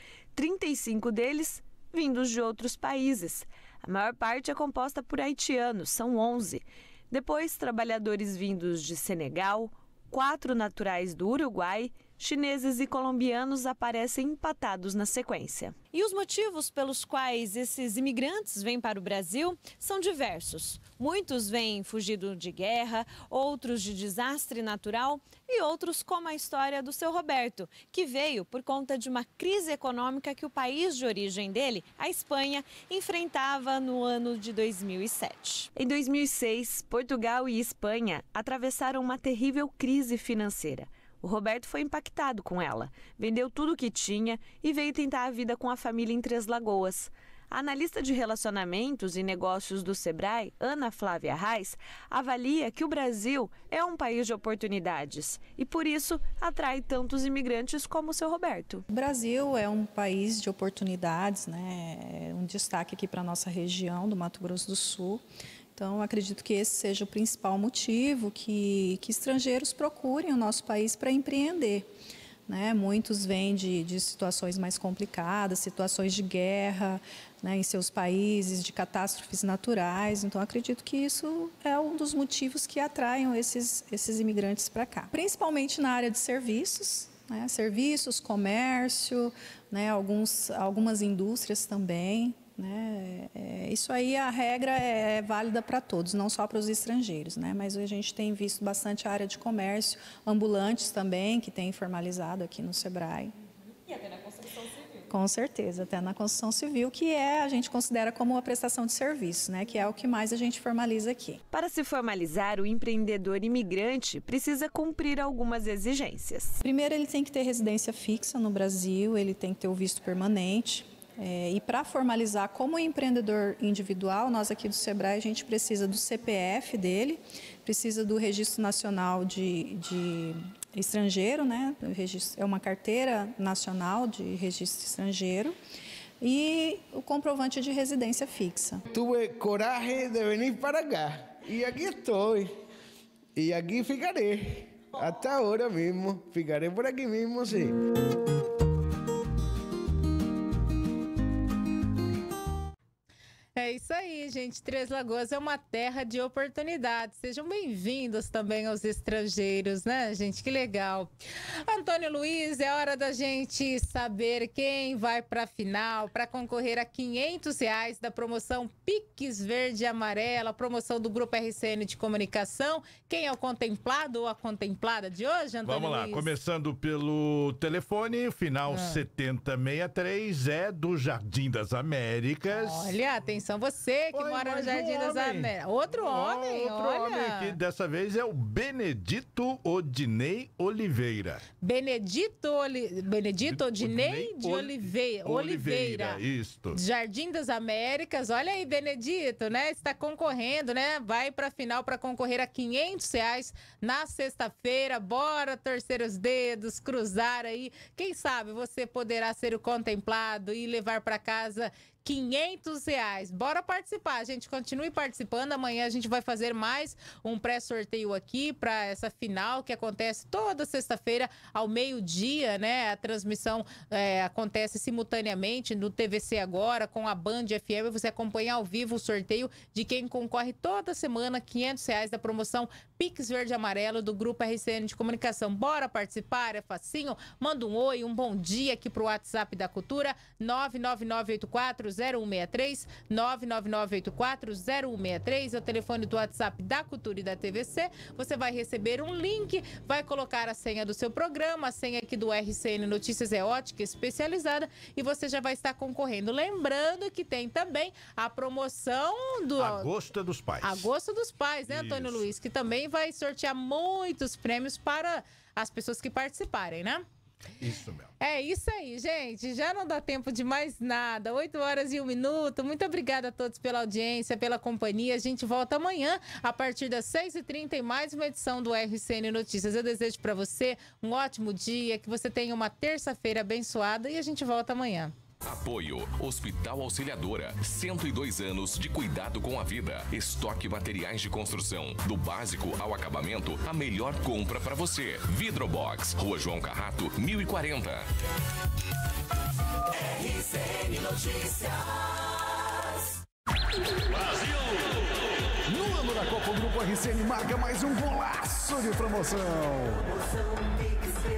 35 deles vindos de outros países. A maior parte é composta por haitianos, são 11. Depois, trabalhadores vindos de Senegal, 4 naturais do Uruguai, chineses e colombianos aparecem empatados na sequência. E os motivos pelos quais esses imigrantes vêm para o Brasil são diversos. Muitos vêm fugindo de guerra, outros de desastre natural e outros como a história do seu Roberto, que veio por conta de uma crise econômica que o país de origem dele, a Espanha, enfrentava no ano de 2007. Em 2006, Portugal e Espanha atravessaram uma terrível crise financeira. O Roberto foi impactado com ela, vendeu tudo o que tinha e veio tentar a vida com a família em Três Lagoas. A analista de relacionamentos e negócios do Sebrae, Ana Flávia Reis, avalia que o Brasil é um país de oportunidades e, por isso, atrai tantos imigrantes como o seu Roberto. O Brasil é um país de oportunidades, né? É um destaque aqui para a nossa região do Mato Grosso do Sul. Então, acredito que esse seja o principal motivo que estrangeiros procurem o nosso país para empreender. Né? Muitos vêm de situações mais complicadas, situações de guerra, né, em seus países, de catástrofes naturais. Então, acredito que isso é um dos motivos que atraiam esses imigrantes para cá. Principalmente na área de serviços, né? Serviços, comércio, né? Algumas indústrias também. Né? Isso aí, a regra é válida para todos, não só para os estrangeiros, né? Mas a gente tem visto bastante a área de comércio, ambulantes também, que tem formalizado aqui no Sebrae. E até na construção civil. Com certeza, até na construção civil, que a gente considera como uma prestação de serviço, né? Que é o que mais a gente formaliza aqui. Para se formalizar, o empreendedor imigrante precisa cumprir algumas exigências. Primeiro, ele tem que ter residência fixa no Brasil, ele tem que ter o visto permanente. E para formalizar como empreendedor individual, nós aqui do Sebrae, a gente precisa do CPF dele, precisa do Registro Nacional de Estrangeiro, né? É uma carteira nacional de registro estrangeiro, e o comprovante de residência fixa. Tive coragem de vir para cá e aqui estou, e aqui ficarei, até agora mesmo, ficarei por aqui mesmo, sim. É isso aí, gente. Três Lagoas é uma terra de oportunidades. Sejam bem-vindos também aos estrangeiros, né, gente? Que legal. Antônio Luiz, é hora da gente saber quem vai para a final para concorrer a R$500 da promoção Pix Verde e Amarela, promoção do Grupo RCN de Comunicação. Quem é o contemplado ou a contemplada de hoje, Antônio Luiz? Vamos lá, começando pelo telefone, final 7063, é do Jardim das Américas. Olha, atenção, você que mora no Jardim das Américas. Outro homem, olha. Homem aqui, dessa vez é o Benedito Odinei Oliveira. Benedito Odinei de Oliveira. Isto. Jardim das Américas. Olha aí, Benedito, né? Está concorrendo, né? Vai para a final para concorrer a R$500 na sexta-feira. Bora torcer os dedos, cruzar aí. Quem sabe você poderá ser o contemplado e levar para casa R$500. Bora participar, gente. Continue participando. Amanhã a gente vai fazer mais um pré-sorteio aqui para essa final que acontece toda sexta-feira ao meio-dia, né? A transmissão acontece simultaneamente no TVC Agora com a Band FM. Você acompanha ao vivo o sorteio de quem concorre toda semana R$500 da promoção Pix Verde e Amarelo do Grupo RCN de Comunicação. Bora participar, é facinho. Manda um oi, um bom dia aqui pro WhatsApp da Cultura, 999840163, 999840163, é o telefone do WhatsApp da Cultura e da TVC. Você vai receber um link, vai colocar a senha do seu programa, a senha aqui do RCN Notícias é Ótica Especializada, e você já vai estar concorrendo. Lembrando que tem também a promoção do Agosto dos Pais. Agosto dos Pais, né, Antônio Luiz? Que também vai sortear muitos prêmios para as pessoas que participarem, né? Isso mesmo. É isso aí, gente. Já não dá tempo de mais nada. 8h01. Muito obrigada a todos pela audiência, pela companhia. A gente volta amanhã, a partir das 6h30, em mais uma edição do RCN Notícias. Eu desejo para você um ótimo dia, que você tenha uma terça-feira abençoada e a gente volta amanhã. Apoio Hospital Auxiliadora, 102 anos de cuidado com a vida. Estoque materiais de construção, do básico ao acabamento, a melhor compra para você. Vidrobox, Rua João Carrato, 1040. RCN Notícias. Brasil! No ano da Copa, o Grupo RCN marca mais um golaço de promoção. Promoção Mix